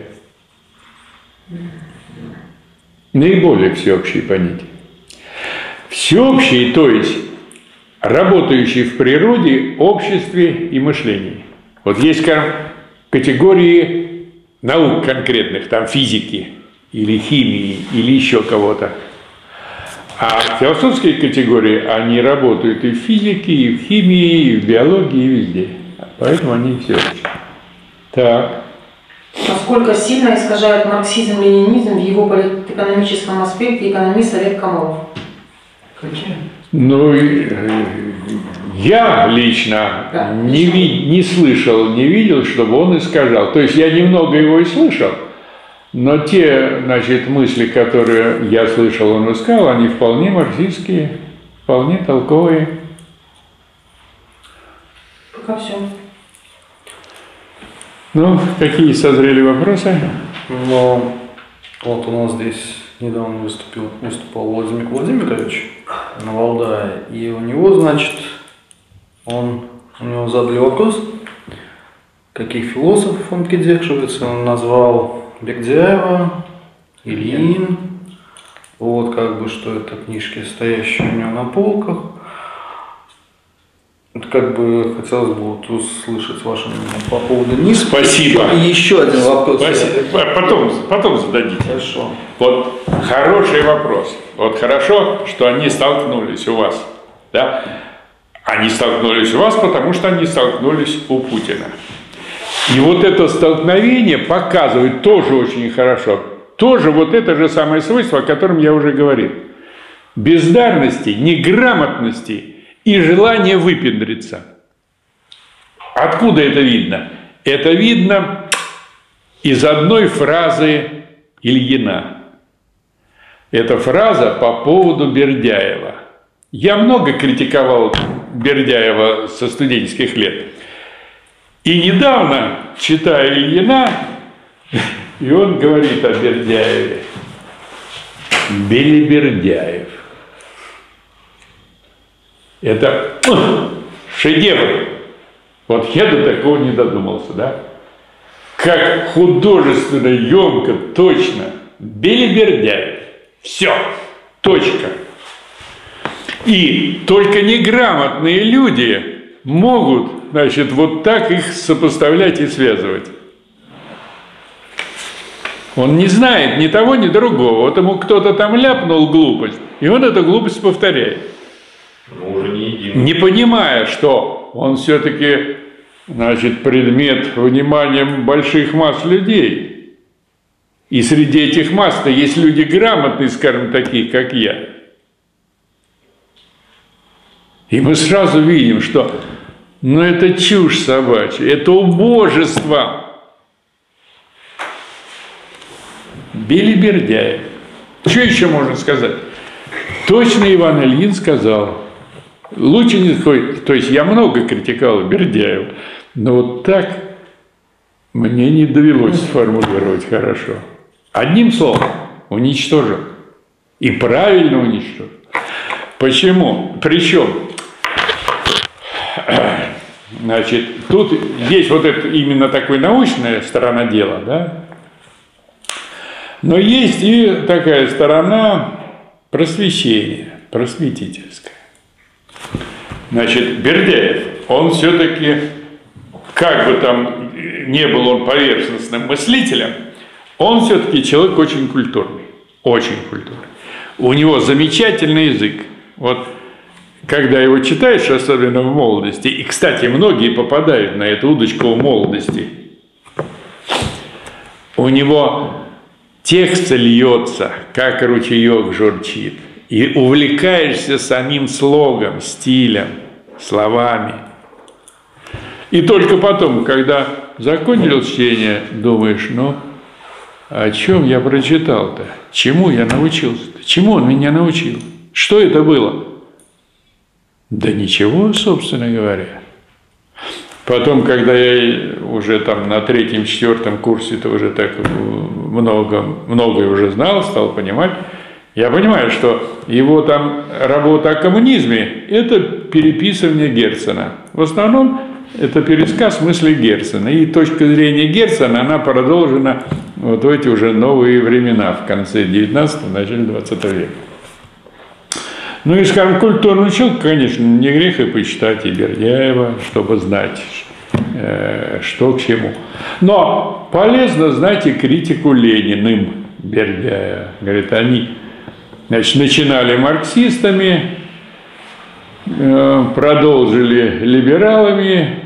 Наиболее всеобщие понятия. Всеобщие, то есть работающие в природе, обществе и мышлении. Вот есть, скажем, категории наук конкретных, там физики или химии или еще кого-то. А философские категории, они работают и в физике, и в химии, и в биологии, и везде. Поэтому они всеобщие. Так. Насколько сильно искажает марксизм-ленинизм в его политэкономическом аспекте экономист Олег Камолов? Какие? Ну, я лично да, не, ви, не слышал, не видел, чтобы он искажал. То есть я немного его и слышал, но те, значит, мысли, которые я слышал, он искал, они вполне марксистские, вполне толковые. Пока все. Ну, какие созрели вопросы? Ну, вот у нас здесь недавно выступил, выступал Владимир Владимирович на Валдае, и у него, значит, он, у него задали вопрос, каких философов он придерживается, он назвал Бердяева, Ильин, вот как бы, что это книжки, стоящие у него на полках. Как бы хотелось бы вот услышать ваше мнение по поводу них. Спасибо. И еще один вопрос. Спасибо. Потом, потом зададите. Хорошо. Вот хороший вопрос. Вот хорошо, что они столкнулись у вас. Да? Они столкнулись у вас, потому что они столкнулись у Путина. И вот это столкновение показывает тоже очень хорошо. Тоже вот это же самое свойство, о котором я уже говорил. Бездарности, неграмотности и желание выпендриться. Откуда это видно? Это видно из одной фразы Ильина. Это фраза по поводу Бердяева. Я много критиковал Бердяева со студенческих лет. И недавно, читая Ильина, и он говорит о Бердяеве. Белибердяев. Это шедевр. Вот я до такого не додумался, да? Как художественно, емко, точно. Белибердяев. Все. Точка. И только неграмотные люди могут, значит, вот так их сопоставлять и связывать. Он не знает ни того, ни другого. Вот ему кто-то там ляпнул глупость, и он эту глупость повторяет. Но уже не единый. Не понимая, что он все-таки, значит, предмет внимания больших масс людей. И среди этих масс-то есть люди грамотные, скажем, такие, как я. И мы сразу видим, что ну, это чушь собачья, это убожество. Белибердяев. Что еще можно сказать? Точно Иван Ильин сказал. Лучше не ходит. То есть я много критиковал Бердяева, но вот так мне не довелось сформулировать хорошо. Одним словом, уничтожил. И правильно уничтожил. Почему? Причем, значит, тут есть вот это именно такая научная сторона дела, да? Но есть и такая сторона просвещения, просветительская. Значит, Бердяев, он все-таки, как бы там не был он поверхностным мыслителем, он все-таки человек очень культурный, очень культурный. У него замечательный язык. Вот когда его читаешь, особенно в молодости, и, кстати, многие попадают на эту удочку в молодости, у него текст льется, как ручеек журчит, и увлекаешься самим слогом, стилем, словами. И только потом, когда закончил чтение, думаешь, ну, о чем я прочитал-то? Чему я научился-то? Чему он меня научил? Что это было? Да ничего, собственно говоря. Потом, когда я уже там на третьем-четвертом курсе, то уже так много, многое уже знал, стал понимать, я понимаю, что его там работа о коммунизме – это переписывание Герцена. В основном это пересказ мысли Герцена. И точка зрения Герцена, она продолжена вот в эти уже новые времена, в конце девятнадцатого, начале двадцатого века. Ну и, скажем, культурный человек, конечно, не грех и почитать и Бердяева, чтобы знать, э, что к чему. Но полезно знать и критику Лениным Бердяева. Говорит, они, значит, начинали марксистами, э, продолжили либералами,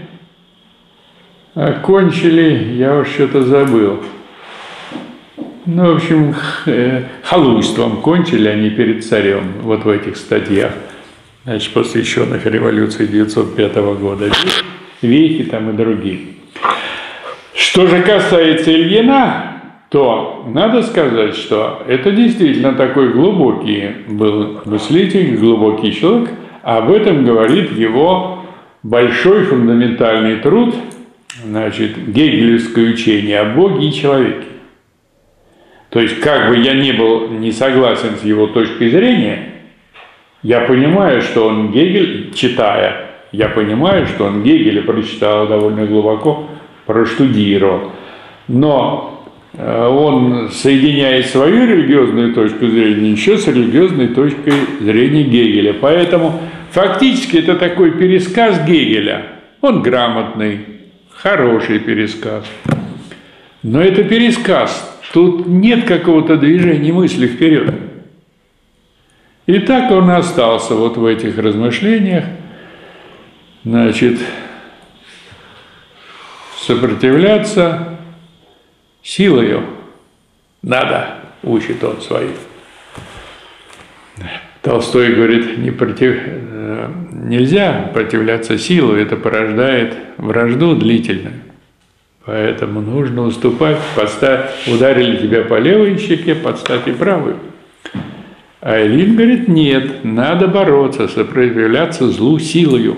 окончили, я уж что-то забыл. Ну, в общем, халуйством кончили они перед царем, вот в этих статьях, значит, посвященных революции девятьсот пятого года, Вехи там и другие. Что же касается Ильина, то надо сказать, что это действительно такой глубокий был мыслитель, глубокий человек, а об этом говорит его большой фундаментальный труд, значит, гегелевское учение о Боге и человеке. То есть, как бы я не был не согласен с его точкой зрения, я понимаю, что он Гегель, читая, я понимаю, что он Гегеля прочитал довольно глубоко, проштудировал. Но он соединяет свою религиозную точку зрения еще с религиозной точкой зрения Гегеля. Поэтому фактически это такой пересказ Гегеля. Он грамотный, хороший пересказ. Но это пересказ. Тут нет какого-то движения мысли вперед. И так он остался вот в этих размышлениях. Значит, сопротивляться силою надо, учит он своих. Толстой говорит, не против... нельзя противляться силой, это порождает вражду длительную. Поэтому нужно уступать, подставь, ударили тебя по левой щеке, подставь и правую. А Ильин говорит, нет, надо бороться, сопротивляться злу силою.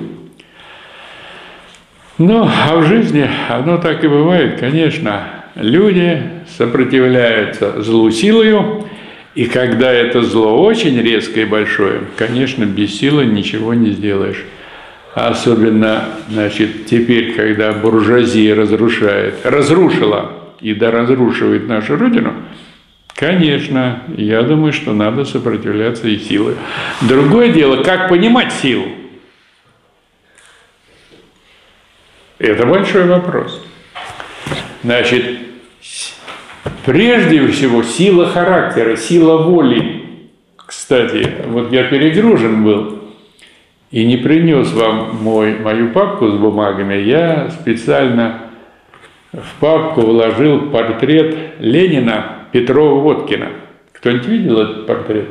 Ну, а в жизни оно так и бывает, конечно. Люди сопротивляются злу силою, и когда это зло очень резкое и большое, конечно, без силы ничего не сделаешь. Особенно, значит, теперь, когда буржуазия разрушает, разрушила и доразрушивает нашу Родину, конечно, я думаю, что надо сопротивляться и силой. Другое дело, как понимать силу? Это большой вопрос. Значит, прежде всего, сила характера, сила воли. Кстати, вот я перегружен был и не принес вам мой, мою папку с бумагами, я специально в папку вложил портрет Ленина Петрова-Водкина. Кто-нибудь видел этот портрет?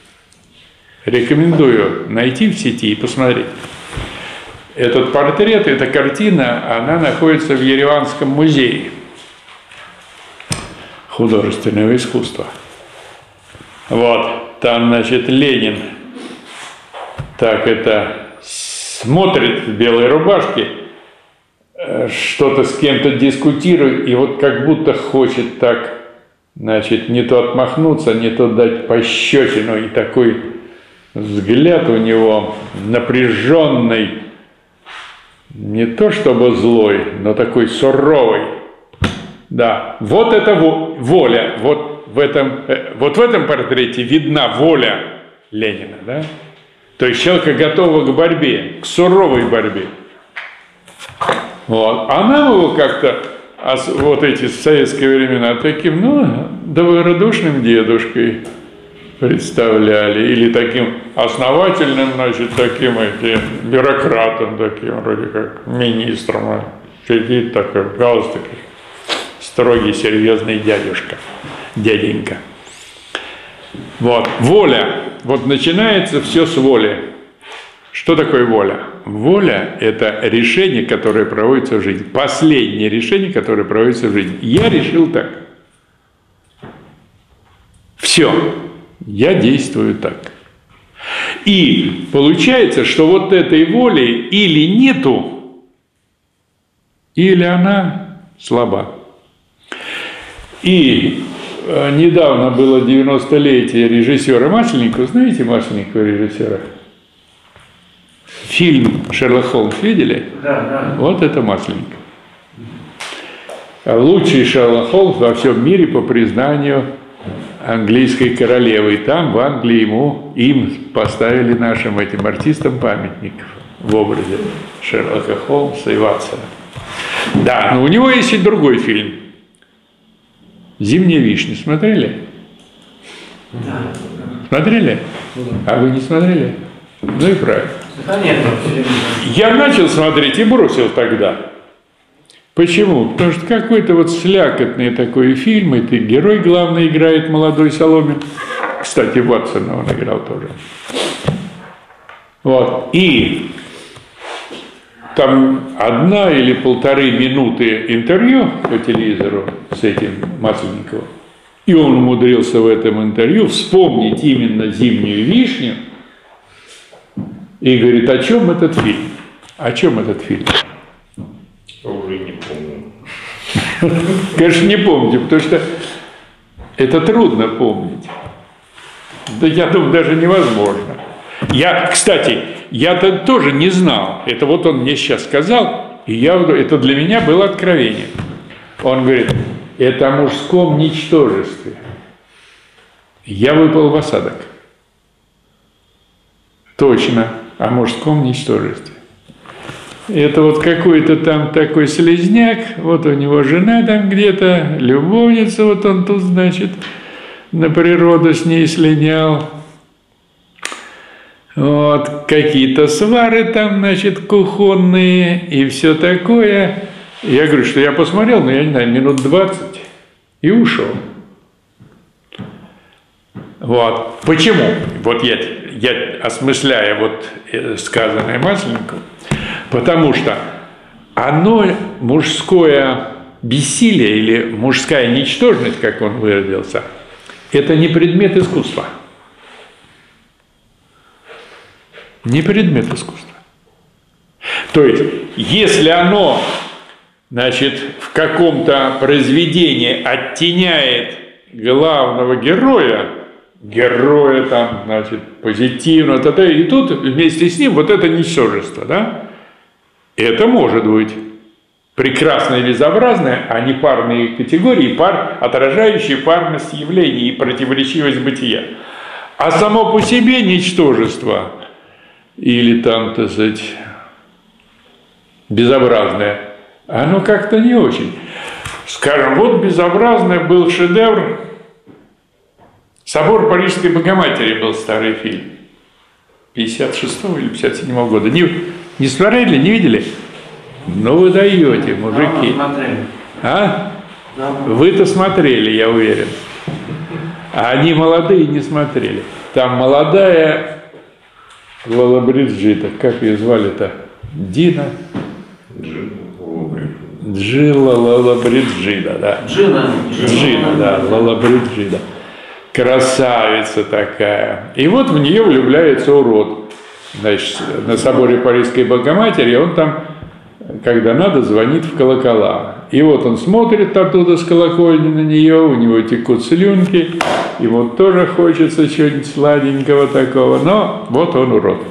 Рекомендую найти в сети и посмотреть. Этот портрет, эта картина, она находится в Ереванском музее художественного искусства. Вот, там, значит, Ленин так это смотрит в белой рубашке, что-то с кем-то дискутирует, и вот как будто хочет так, значит, не то отмахнуться, не то дать пощечину, и такой взгляд у него напряженный, не то чтобы злой, но такой суровый. Да, вот это воля, вот в этом, вот в этом портрете видна воля Ленина, да? То есть человека готова к борьбе, к суровой борьбе. Вот. А нам его как-то, вот эти советские времена, таким, ну, добродушным дедушкой представляли, или таким основательным, значит, таким этим бюрократом, таким вроде как министром, сидит такой в галстуке, строгий, серьезный дядюшка, дяденька. Вот, воля, вот начинается все с воли. Что такое воля? Воля – это решение, которое проводится в жизни, последнее решение, которое проводится в жизни. Я решил так. Все. Я действую так. И получается, что вот этой воли или нету, или она слаба. И э, недавно было девяностолетие режиссера Масленникова. Знаете Масленникова режиссера? Фильм «Шерлок Холмс» видели? Да, да. Вот это Масленников. Лучший Шерлок Холмс во всем мире по признанию английской королевы. И там, в Англии, ему, им поставили нашим этим артистам памятник в образе Шерлока Холмса и Ватсона. Да, но у него есть и другой фильм. «Зимняя вишня». Смотрели? Да. Смотрели? А вы не смотрели? Ну и правильно. Да нет, Я начал смотреть и бросил тогда. Почему? Потому что какой-то вот слякотный такой фильм, и ты герой главный играет, молодой Соломин. Кстати, Ватсона он играл тоже. Вот. И там одна или полторы минуты интервью по телевизору с этим Масленниковым. И он умудрился в этом интервью вспомнить именно «Зимнюю вишню». И говорит, о чем этот фильм? О чем этот фильм? Я уже не помню. Конечно, не помните, потому что это трудно помнить. Да я думаю, даже невозможно. Я, кстати, я-то тоже не знал. Это вот он мне сейчас сказал, и я, это для меня было откровение. Он говорит, это о мужском ничтожестве. Я выпал в осадок. Точно, о мужском ничтожестве. Это вот какой-то там такой слизняк, вот у него жена там где-то, любовница, вот он тут, значит, на природу с ней слинял. Вот, какие-то свары там, значит, кухонные и все такое. Я говорю, что я посмотрел, но я не знаю, минут двадцать и ушел. Вот. Почему? Вот я, я осмысляя вот сказанное Масленниковым, потому что оно, мужское бессилие или мужская ничтожность, как он выразился, это не предмет искусства. Не предмет искусства. То есть, если оно, значит, в каком-то произведении оттеняет главного героя, героя там, значит, позитивно, т.д. и тут вместе с ним вот это ничтожество, да? Это может быть прекрасное и безобразное, а не парные категории, пар, отражающие парность явлений и противоречивость бытия. А само по себе ничтожество или там, так сказать, безобразное, оно как-то не очень. Скажем, вот безобразное был шедевр «Собор Парижской Богоматери», был старый фильм пятьдесят шестого или пятьдесят седьмого года. Не, не смотрели, не видели? Ну вы даете, мужики. А? Вы-то смотрели, я уверен. А они молодые не смотрели. Там молодая Лола Бриджита, как ее звали-то? Дина? Джилла Лола Бриджита, да. Джина. Джина, да, Лола Бриджита. Красавица такая. И вот в нее влюбляется урод. Значит, на соборе Парижской Богоматери он там, когда надо, звонит в колокола. И вот он смотрит оттуда с колокольни на нее, у него текут слюнки, ему тоже хочется чего-нибудь сладенького такого, но вот он урод.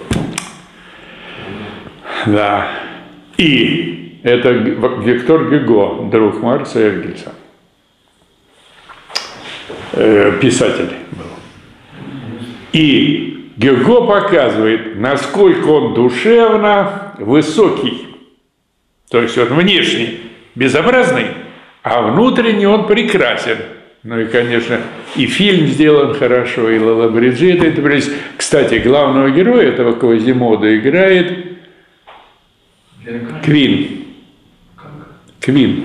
Да. И это Виктор Гюго, друг Маркса и Энгельса. Писатель был. И Гюго показывает, насколько он душевно высокий. То есть он внешне безобразный, а внутренне он прекрасен. Ну и, конечно, и фильм сделан хорошо, и Лола Бриджита. Это, кстати, главного героя этого Квазимода играет Квин. Квин.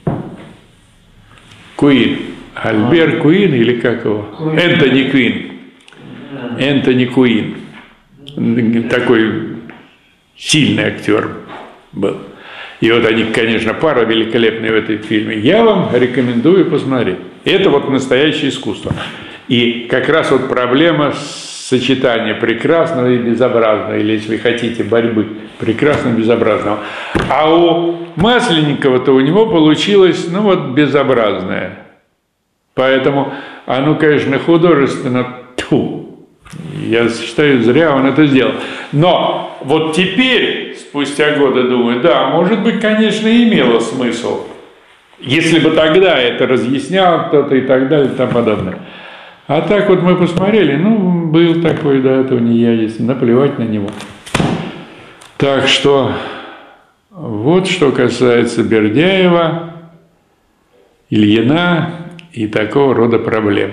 Куин. Альбер Куин или как его? Энтони Квин. Энтони Куин. Такой сильный актер был. И вот они, конечно, пара великолепная в этом фильме. Я вам рекомендую посмотреть. Это вот настоящее искусство. И как раз вот проблема с сочетание прекрасного и безобразного, или, если вы хотите, борьбы прекрасного и безобразного. А у Масленникова-то у него получилось, ну вот, безобразное. Поэтому оно, конечно, художественно, тьфу, я считаю, зря он это сделал. Но вот теперь, спустя годы, думаю, да, может быть, конечно, имело смысл, если бы тогда это разъяснял кто-то и так далее и тому подобное. А так вот мы посмотрели, ну, был такой, да, этого не я есть, наплевать на него. Так что вот что касается Бердяева, Ильина и такого рода проблем.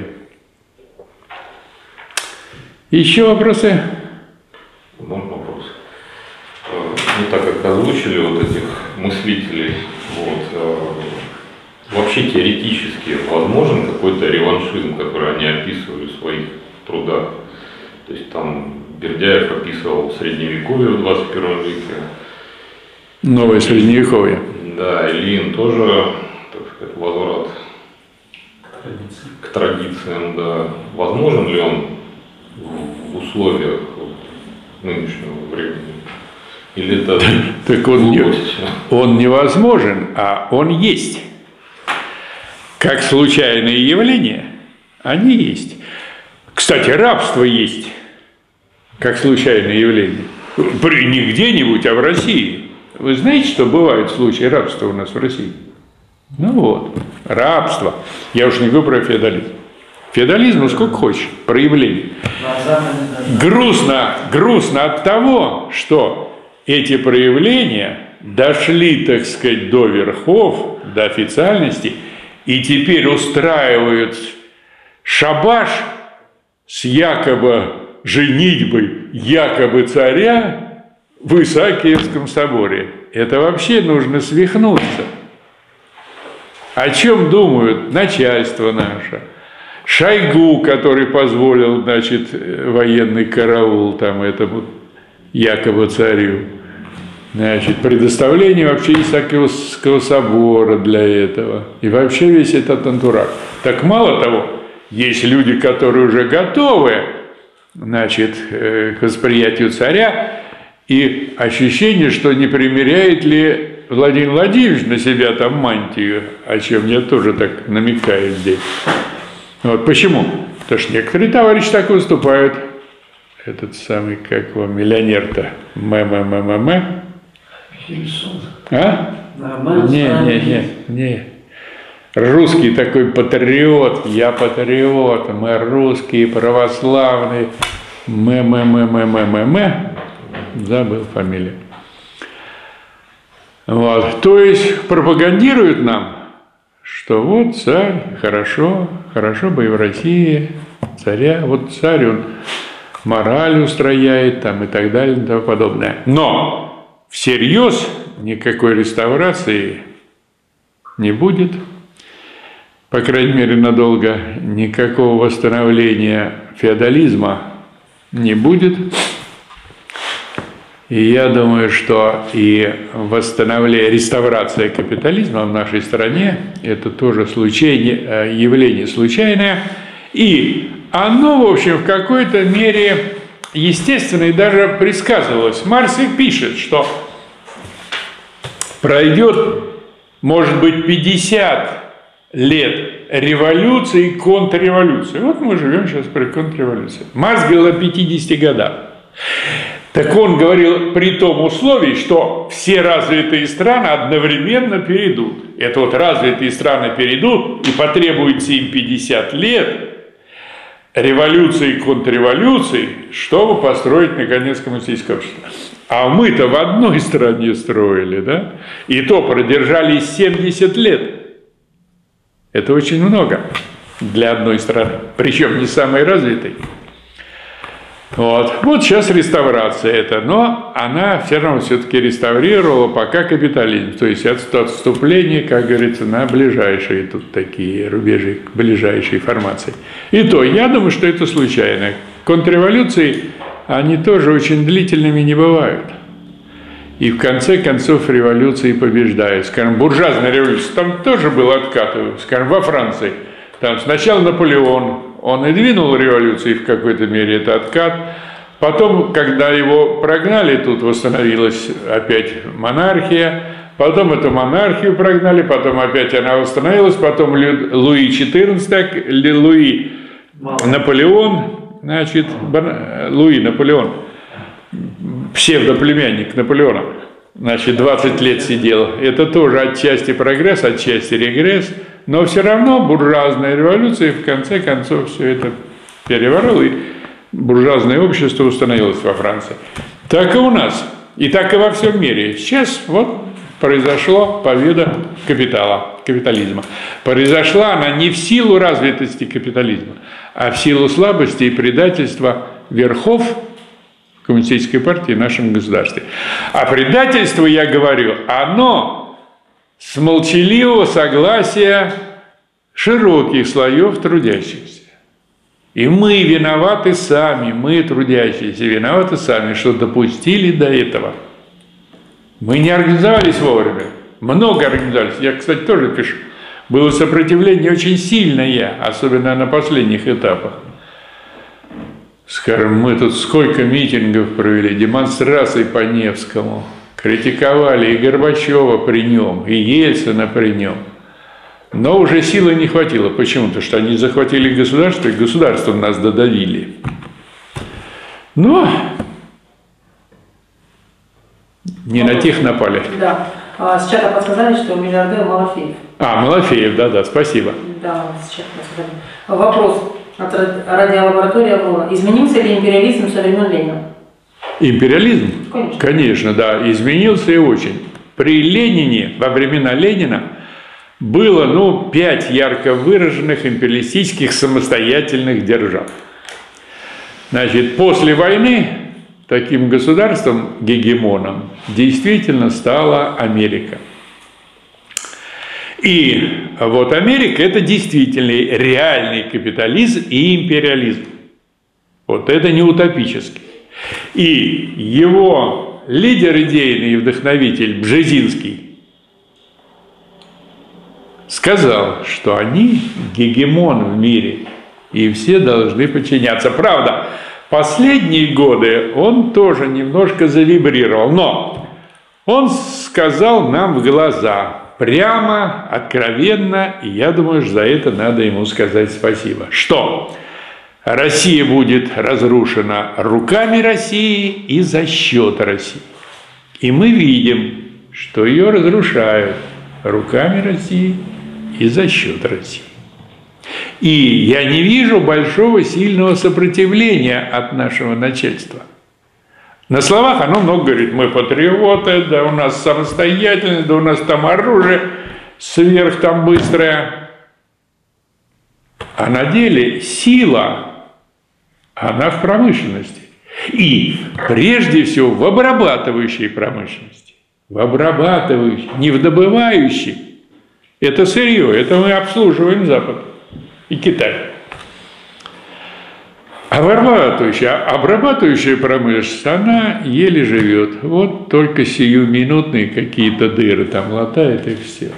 Еще вопросы? Можно вопрос? Ну, так как озвучили вот этих мыслителей, вот, вообще теоретически возможен какой-то реваншизм, который они описывали в своих трудах? То есть там Бердяев описывал средневековье в двадцать первом веке. Новое средневековье. Да, Ильин тоже, так сказать, возврат к традициям, да. Возможен ли он в условиях нынешнего времени? Или это так он, не, он невозможен, а он есть. Как случайные явления, они есть. Кстати, рабство есть, как случайное явление. Не где-нибудь, а в России. Вы знаете, что бывают случаи рабства у нас в России? Ну вот, рабство. Я уж не говорю про феодализм. Феодализм, ну сколько хочешь, проявлений. Грустно, грустно от того, что эти проявления дошли, так сказать, до верхов, до официальности, и теперь устраивают шабаш с якобы женитьбой якобы царя в Исаакиевском соборе. Это вообще нужно свихнуться. О чем думают начальство наше? Шойгу, который позволил, значит, военный караул там этому якобы царю. Значит, предоставление вообще Исаакиевского собора для этого. И вообще весь этот антураж. Так мало того, есть люди, которые уже готовы, значит, к восприятию царя, и ощущение, что не примеряет ли Владимир Владимирович на себя там мантию, о чем я тоже так намекаю здесь. Вот почему? Потому что некоторые товарищи так выступают. Этот самый, как его, миллионер-то, м-м-м-м-м. А? Не, не, не, не. Русский такой патриот, я патриот, мы русские, православные, м-м-м-м-м-м-м. Забыл фамилию. Вот. То есть пропагандируют нам, что вот царь, хорошо, хорошо бы и в России царя, вот царь, он мораль устрояет там и так далее и тому подобное. Но всерьез никакой реставрации не будет, по крайней мере надолго, никакого восстановления феодализма не будет. И я думаю, что и восстановление, реставрация капитализма в нашей стране – это тоже случайное, явление случайное. И оно, в общем, в какой-то мере естественно и даже предсказывалось. Маркс и пишет, что пройдет, может быть, пятьдесят лет революции и контрреволюции. Вот мы живем сейчас при контрреволюции. Маркс говорил о пятидесяти годах. Так он говорил при том условии, что все развитые страны одновременно перейдут. Это вот развитые страны перейдут, и потребуется им пятьдесят лет революции и контрреволюции, чтобы построить, наконец, коммунистическое общество. А мы-то в одной стране строили, да? И то продержались семьдесят лет. Это очень много для одной страны, причем не самой развитой. Вот. Вот сейчас реставрация это, но она все равно все-таки реставрировала пока капитализм, то есть отступление, как говорится, на ближайшие тут такие рубежи, к ближайшей формации. И то, я думаю, что это случайно. Контрреволюции, они тоже очень длительными не бывают. И в конце концов революции побеждают. Скажем, буржуазная революция, там тоже был откат, скажем, во Франции. Там сначала Наполеон он и двинул революцию, и в какой-то мере это откат. Потом, когда его прогнали, тут восстановилась опять монархия. Потом эту монархию прогнали, потом опять она восстановилась. Потом Луи четырнадцатый, Луи Наполеон, значит, Луи Наполеон, псевдоплемянник Наполеона, значит, двадцать лет сидел. Это тоже отчасти прогресс, отчасти регресс. Но все равно буржуазная революция в конце концов все это переворот, и буржуазное общество установилось во Франции. Так и у нас, и так и во всем мире. Сейчас вот произошла победа капитала, капитализма. Произошла она не в силу развитости капитализма, а в силу слабости и предательства верхов коммунистической партии в нашем государстве. А предательство, я говорю, оно с молчаливого согласия широких слоев трудящихся. И мы виноваты сами, мы, трудящиеся, виноваты сами, что допустили до этого. Мы не организовались вовремя, много организовались. Я, кстати, тоже пишу. Было сопротивление очень сильное, особенно на последних этапах. Скажем, мы тут сколько митингов провели, демонстраций по Невскому. Критиковали и Горбачева при нем, и Ельцина при нем. Но уже силы не хватило. Почему? Потому что они захватили государство, и государство нас додавили. Но не на тех напали. Да. С чата подсказали, что миллиардер Малафеев. А, Малафеев, да-да, спасибо. Да, с чата подсказали. Вопрос от радиолаборатории «Аврора». Изменился ли империализм со времен Ленина? Империализм? Конечно. Конечно, да, изменился и очень. При Ленине, во времена Ленина, было, ну, пять ярко выраженных империалистических самостоятельных держав. Значит, после войны таким государством, гегемоном, действительно стала Америка. И вот Америка – это действительный, реальный капитализм и империализм. Вот это не утопический. И его лидер идейный и вдохновитель Бжезинский сказал, что они гегемон в мире, и все должны подчиняться. Правда, последние годы он тоже немножко завибрировал, но он сказал нам в глаза, прямо, откровенно, и я думаю, что за это надо ему сказать спасибо, что Россия будет разрушена руками России и за счет России. И мы видим, что ее разрушают руками России и за счет России. И я не вижу большого сильного сопротивления от нашего начальства. На словах оно много говорит, мы патриоты, да у нас самостоятельность, да у нас там оружие сверх там быстрое. А на деле сила, она в промышленности. И прежде всего в обрабатывающей промышленности. В обрабатывающей, не в добывающей. Это сырье, это мы обслуживаем Запад и Китай. Обрабатывающая, обрабатывающая промышленность, она еле живет. Вот только сиюминутные какие-то дыры там латает и все.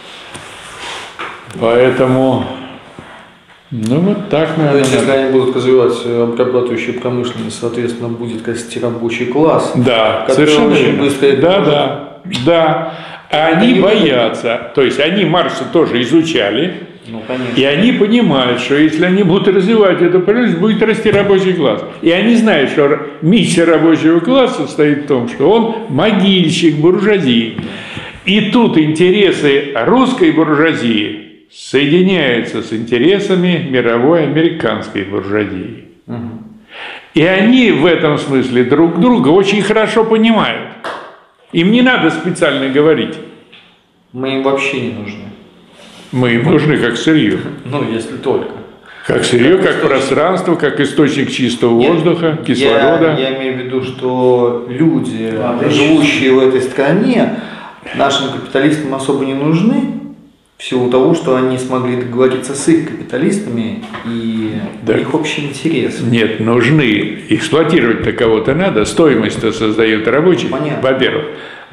Поэтому, ну вот так, наверное. То есть, если они будут развивать обрабатывающую промышленность, соответственно, будет расти рабочий класс. Да, который совершенно очень верно. быстро. Да, да, да. Они боятся, то есть они Маркса тоже изучали. Ну, конечно. И они понимают, что если они будут развивать эту промышленность, будет расти рабочий класс. И они знают, что миссия рабочего класса состоит в том, что он могильщик буржуазии. И тут интересы русской буржуазии соединяются с интересами мировой американской буржуазии. Угу. И они в этом смысле друг друга очень хорошо понимают. Им не надо специально говорить. Мы им вообще не нужны. Мы им нужны как сырье. Ну, если только. Как сырье, как, как пространство, как источник чистого Нет, воздуха, кислорода. Я, я имею в виду, что люди, а, живущие в этой стране, нашим капиталистам особо не нужны, в силу того, что они смогли договориться с их капиталистами, и да. у них общий интерес. Нет, нужны. Эксплуатировать-то кого-то надо, стоимость-то создает рабочий, во-первых.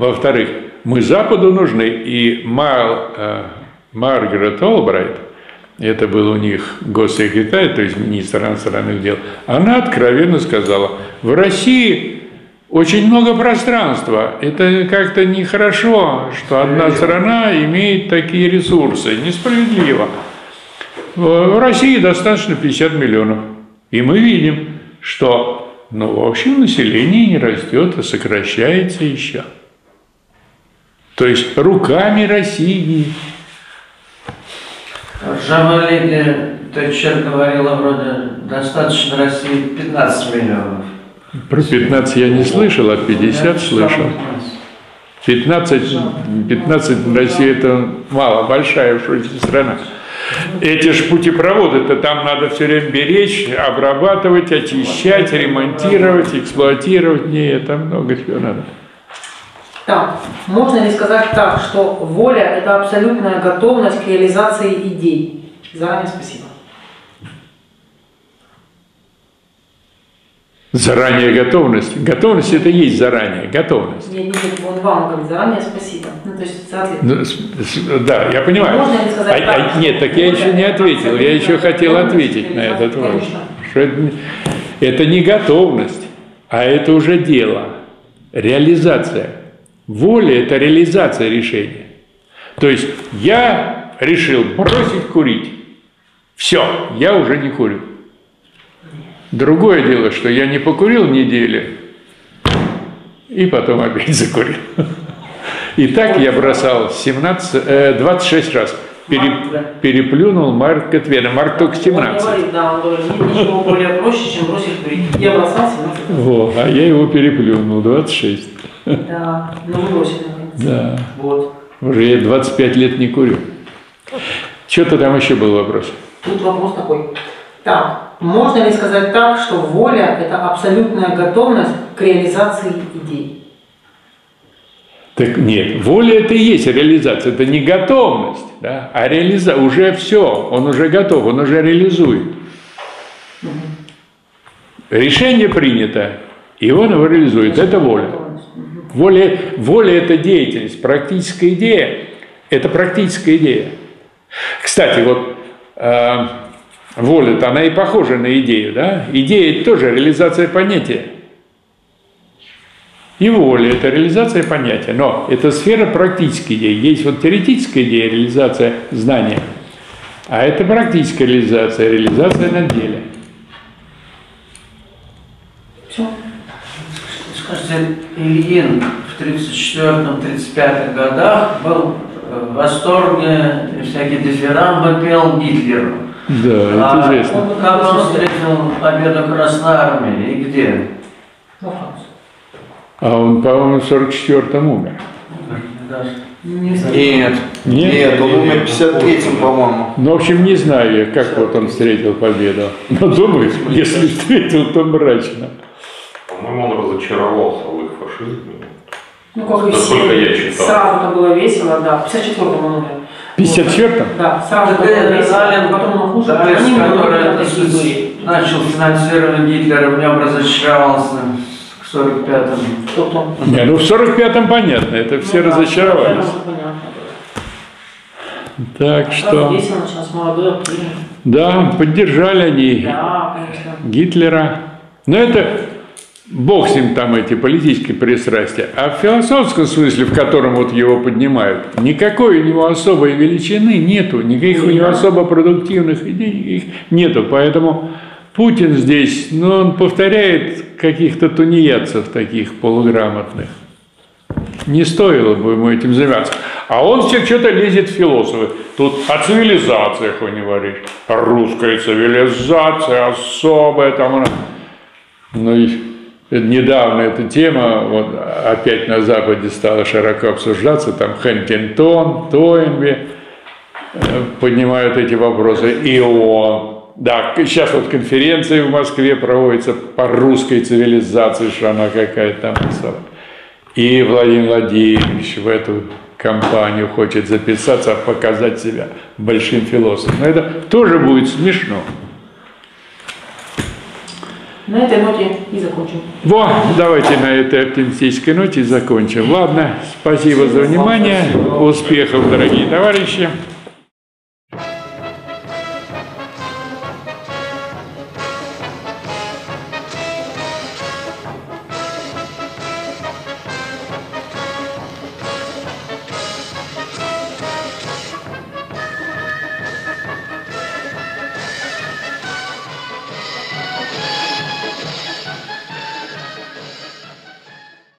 Во-вторых, мы Западу нужны, и Мар, э, Маргарет Олбрайт это был у них госсекретарь, то есть министр иностранных дел, она откровенно сказала, в России очень много пространства, это как-то нехорошо, что одна страна имеет такие ресурсы, несправедливо. В России достаточно пятьдесят миллионов, и мы видим, что, ну, в общем, население не растет, а сокращается еще. То есть руками России. В Жамалиге Тэтчер говорила, вроде, достаточно России пятнадцать миллионов. Про пятнадцать я не слышал, а пятьдесят слышал. пятнадцать, пятнадцать в России это мало, большая уж очень страна. Эти ж путепроводы-то там надо все время беречь, обрабатывать, очищать, ремонтировать, эксплуатировать. Не, там много чего надо. Так, можно ли сказать так, что воля – это абсолютная готовность к реализации идей? Заранее спасибо. Заранее готовность. Готовность – это есть заранее, готовность. Я не вижу, он вам говорит заранее спасибо. Ну, то есть, соответственно. Да, я понимаю. Можно ли сказать а, так, а, нет, так я еще не ответил. Я еще хотел ответить на этот вопрос. Что это, это не готовность, а это уже дело. Реализация. Воля – это реализация решения. То есть я решил бросить курить. Все, я уже не курю. Другое дело, что я не покурил неделю, и потом опять закурил. И так я бросал семнадцать, э, двадцать шесть раз. Пере, переплюнул Марка Твена. Марк только семнадцать. Он говорит, да, он говорит, ничего более проще, чем бросить курить. Я бросал семнадцать раз. Во, а я его переплюнул, двадцать шесть. Да, ну вы бросили, наконец. Да. Вот. Уже я двадцать пять лет не курю. Что-то там еще был вопрос. Тут вопрос такой. Так, можно ли сказать так, что воля – это абсолютная готовность к реализации идей? Так нет, воля – это и есть реализация, это не готовность, да, а реализация, уже все, он уже готов, он уже реализует. Угу. Решение принято, и он его реализует, это воля. Воля, воля – это деятельность, практическая идея – это практическая идея. Кстати, вот э, воля-то, она и похожа на идею, да? Идея – это тоже реализация понятия. И воля – это реализация понятия, но это сфера практической идеи. Есть вот теоретическая идея, реализация знания, а это практическая реализация, реализация на деле. Все. Скажите, Ильин в тридцать четвёртом — тридцать пятом годах был в восторге, всякие дифирамбы пел Гитлеру. Да, это а известно. Он, как он встретил победу Красной Армии и где? А он, по-моему, в сорок четвёртом умер. Нет, нет, нет, он умер в пятьдесят третьем, по-моему. Ну, в общем, не знаю я, как вот он встретил победу. Но думаю, если встретил, то мрачно. По-моему, он разочаровался в их фашизме. Ну, как и Насколько все. я читал. Сразу это было весело, да. В пятьдесят четвёртом он умер. В пятьдесят четвёртом? Да, сразу это было весело, потом он хуже. Далец, который начал финансирование Гитлера, в нем разочаровался к сорок пятому. Кто-то. Не, ну в сорок пятом понятно, это все ну, разочаровались. Да, так что... Весело началось, молодой, активный. Да, поддержали они да, Гитлера. Но это... Бог с ним там эти политические пристрастия. А в философском смысле, в котором вот его поднимают, никакой у него особой величины нету, никаких у него особо продуктивных идей нету. Поэтому Путин здесь, ну, он повторяет каких-то тунеядцев таких полуграмотных. Не стоило бы ему этим заниматься. А он все что-то лезет в философы. Тут о цивилизациях он говорит. Русская цивилизация особая. Там она... Ну, и недавно эта тема вот, опять на Западе стала широко обсуждаться. Там Хантингтон, Тойнби поднимают эти вопросы. И он... Да, сейчас вот конференция в Москве проводится по русской цивилизации, что она какая-то там. И Владимир Владимирович в эту компанию хочет записаться, показать себя большим философом. Но это тоже будет смешно. На этой ноте и закончим. Вот, давайте на этой оптимистической ноте и закончим. Ладно, спасибо за внимание. Успехов, дорогие товарищи.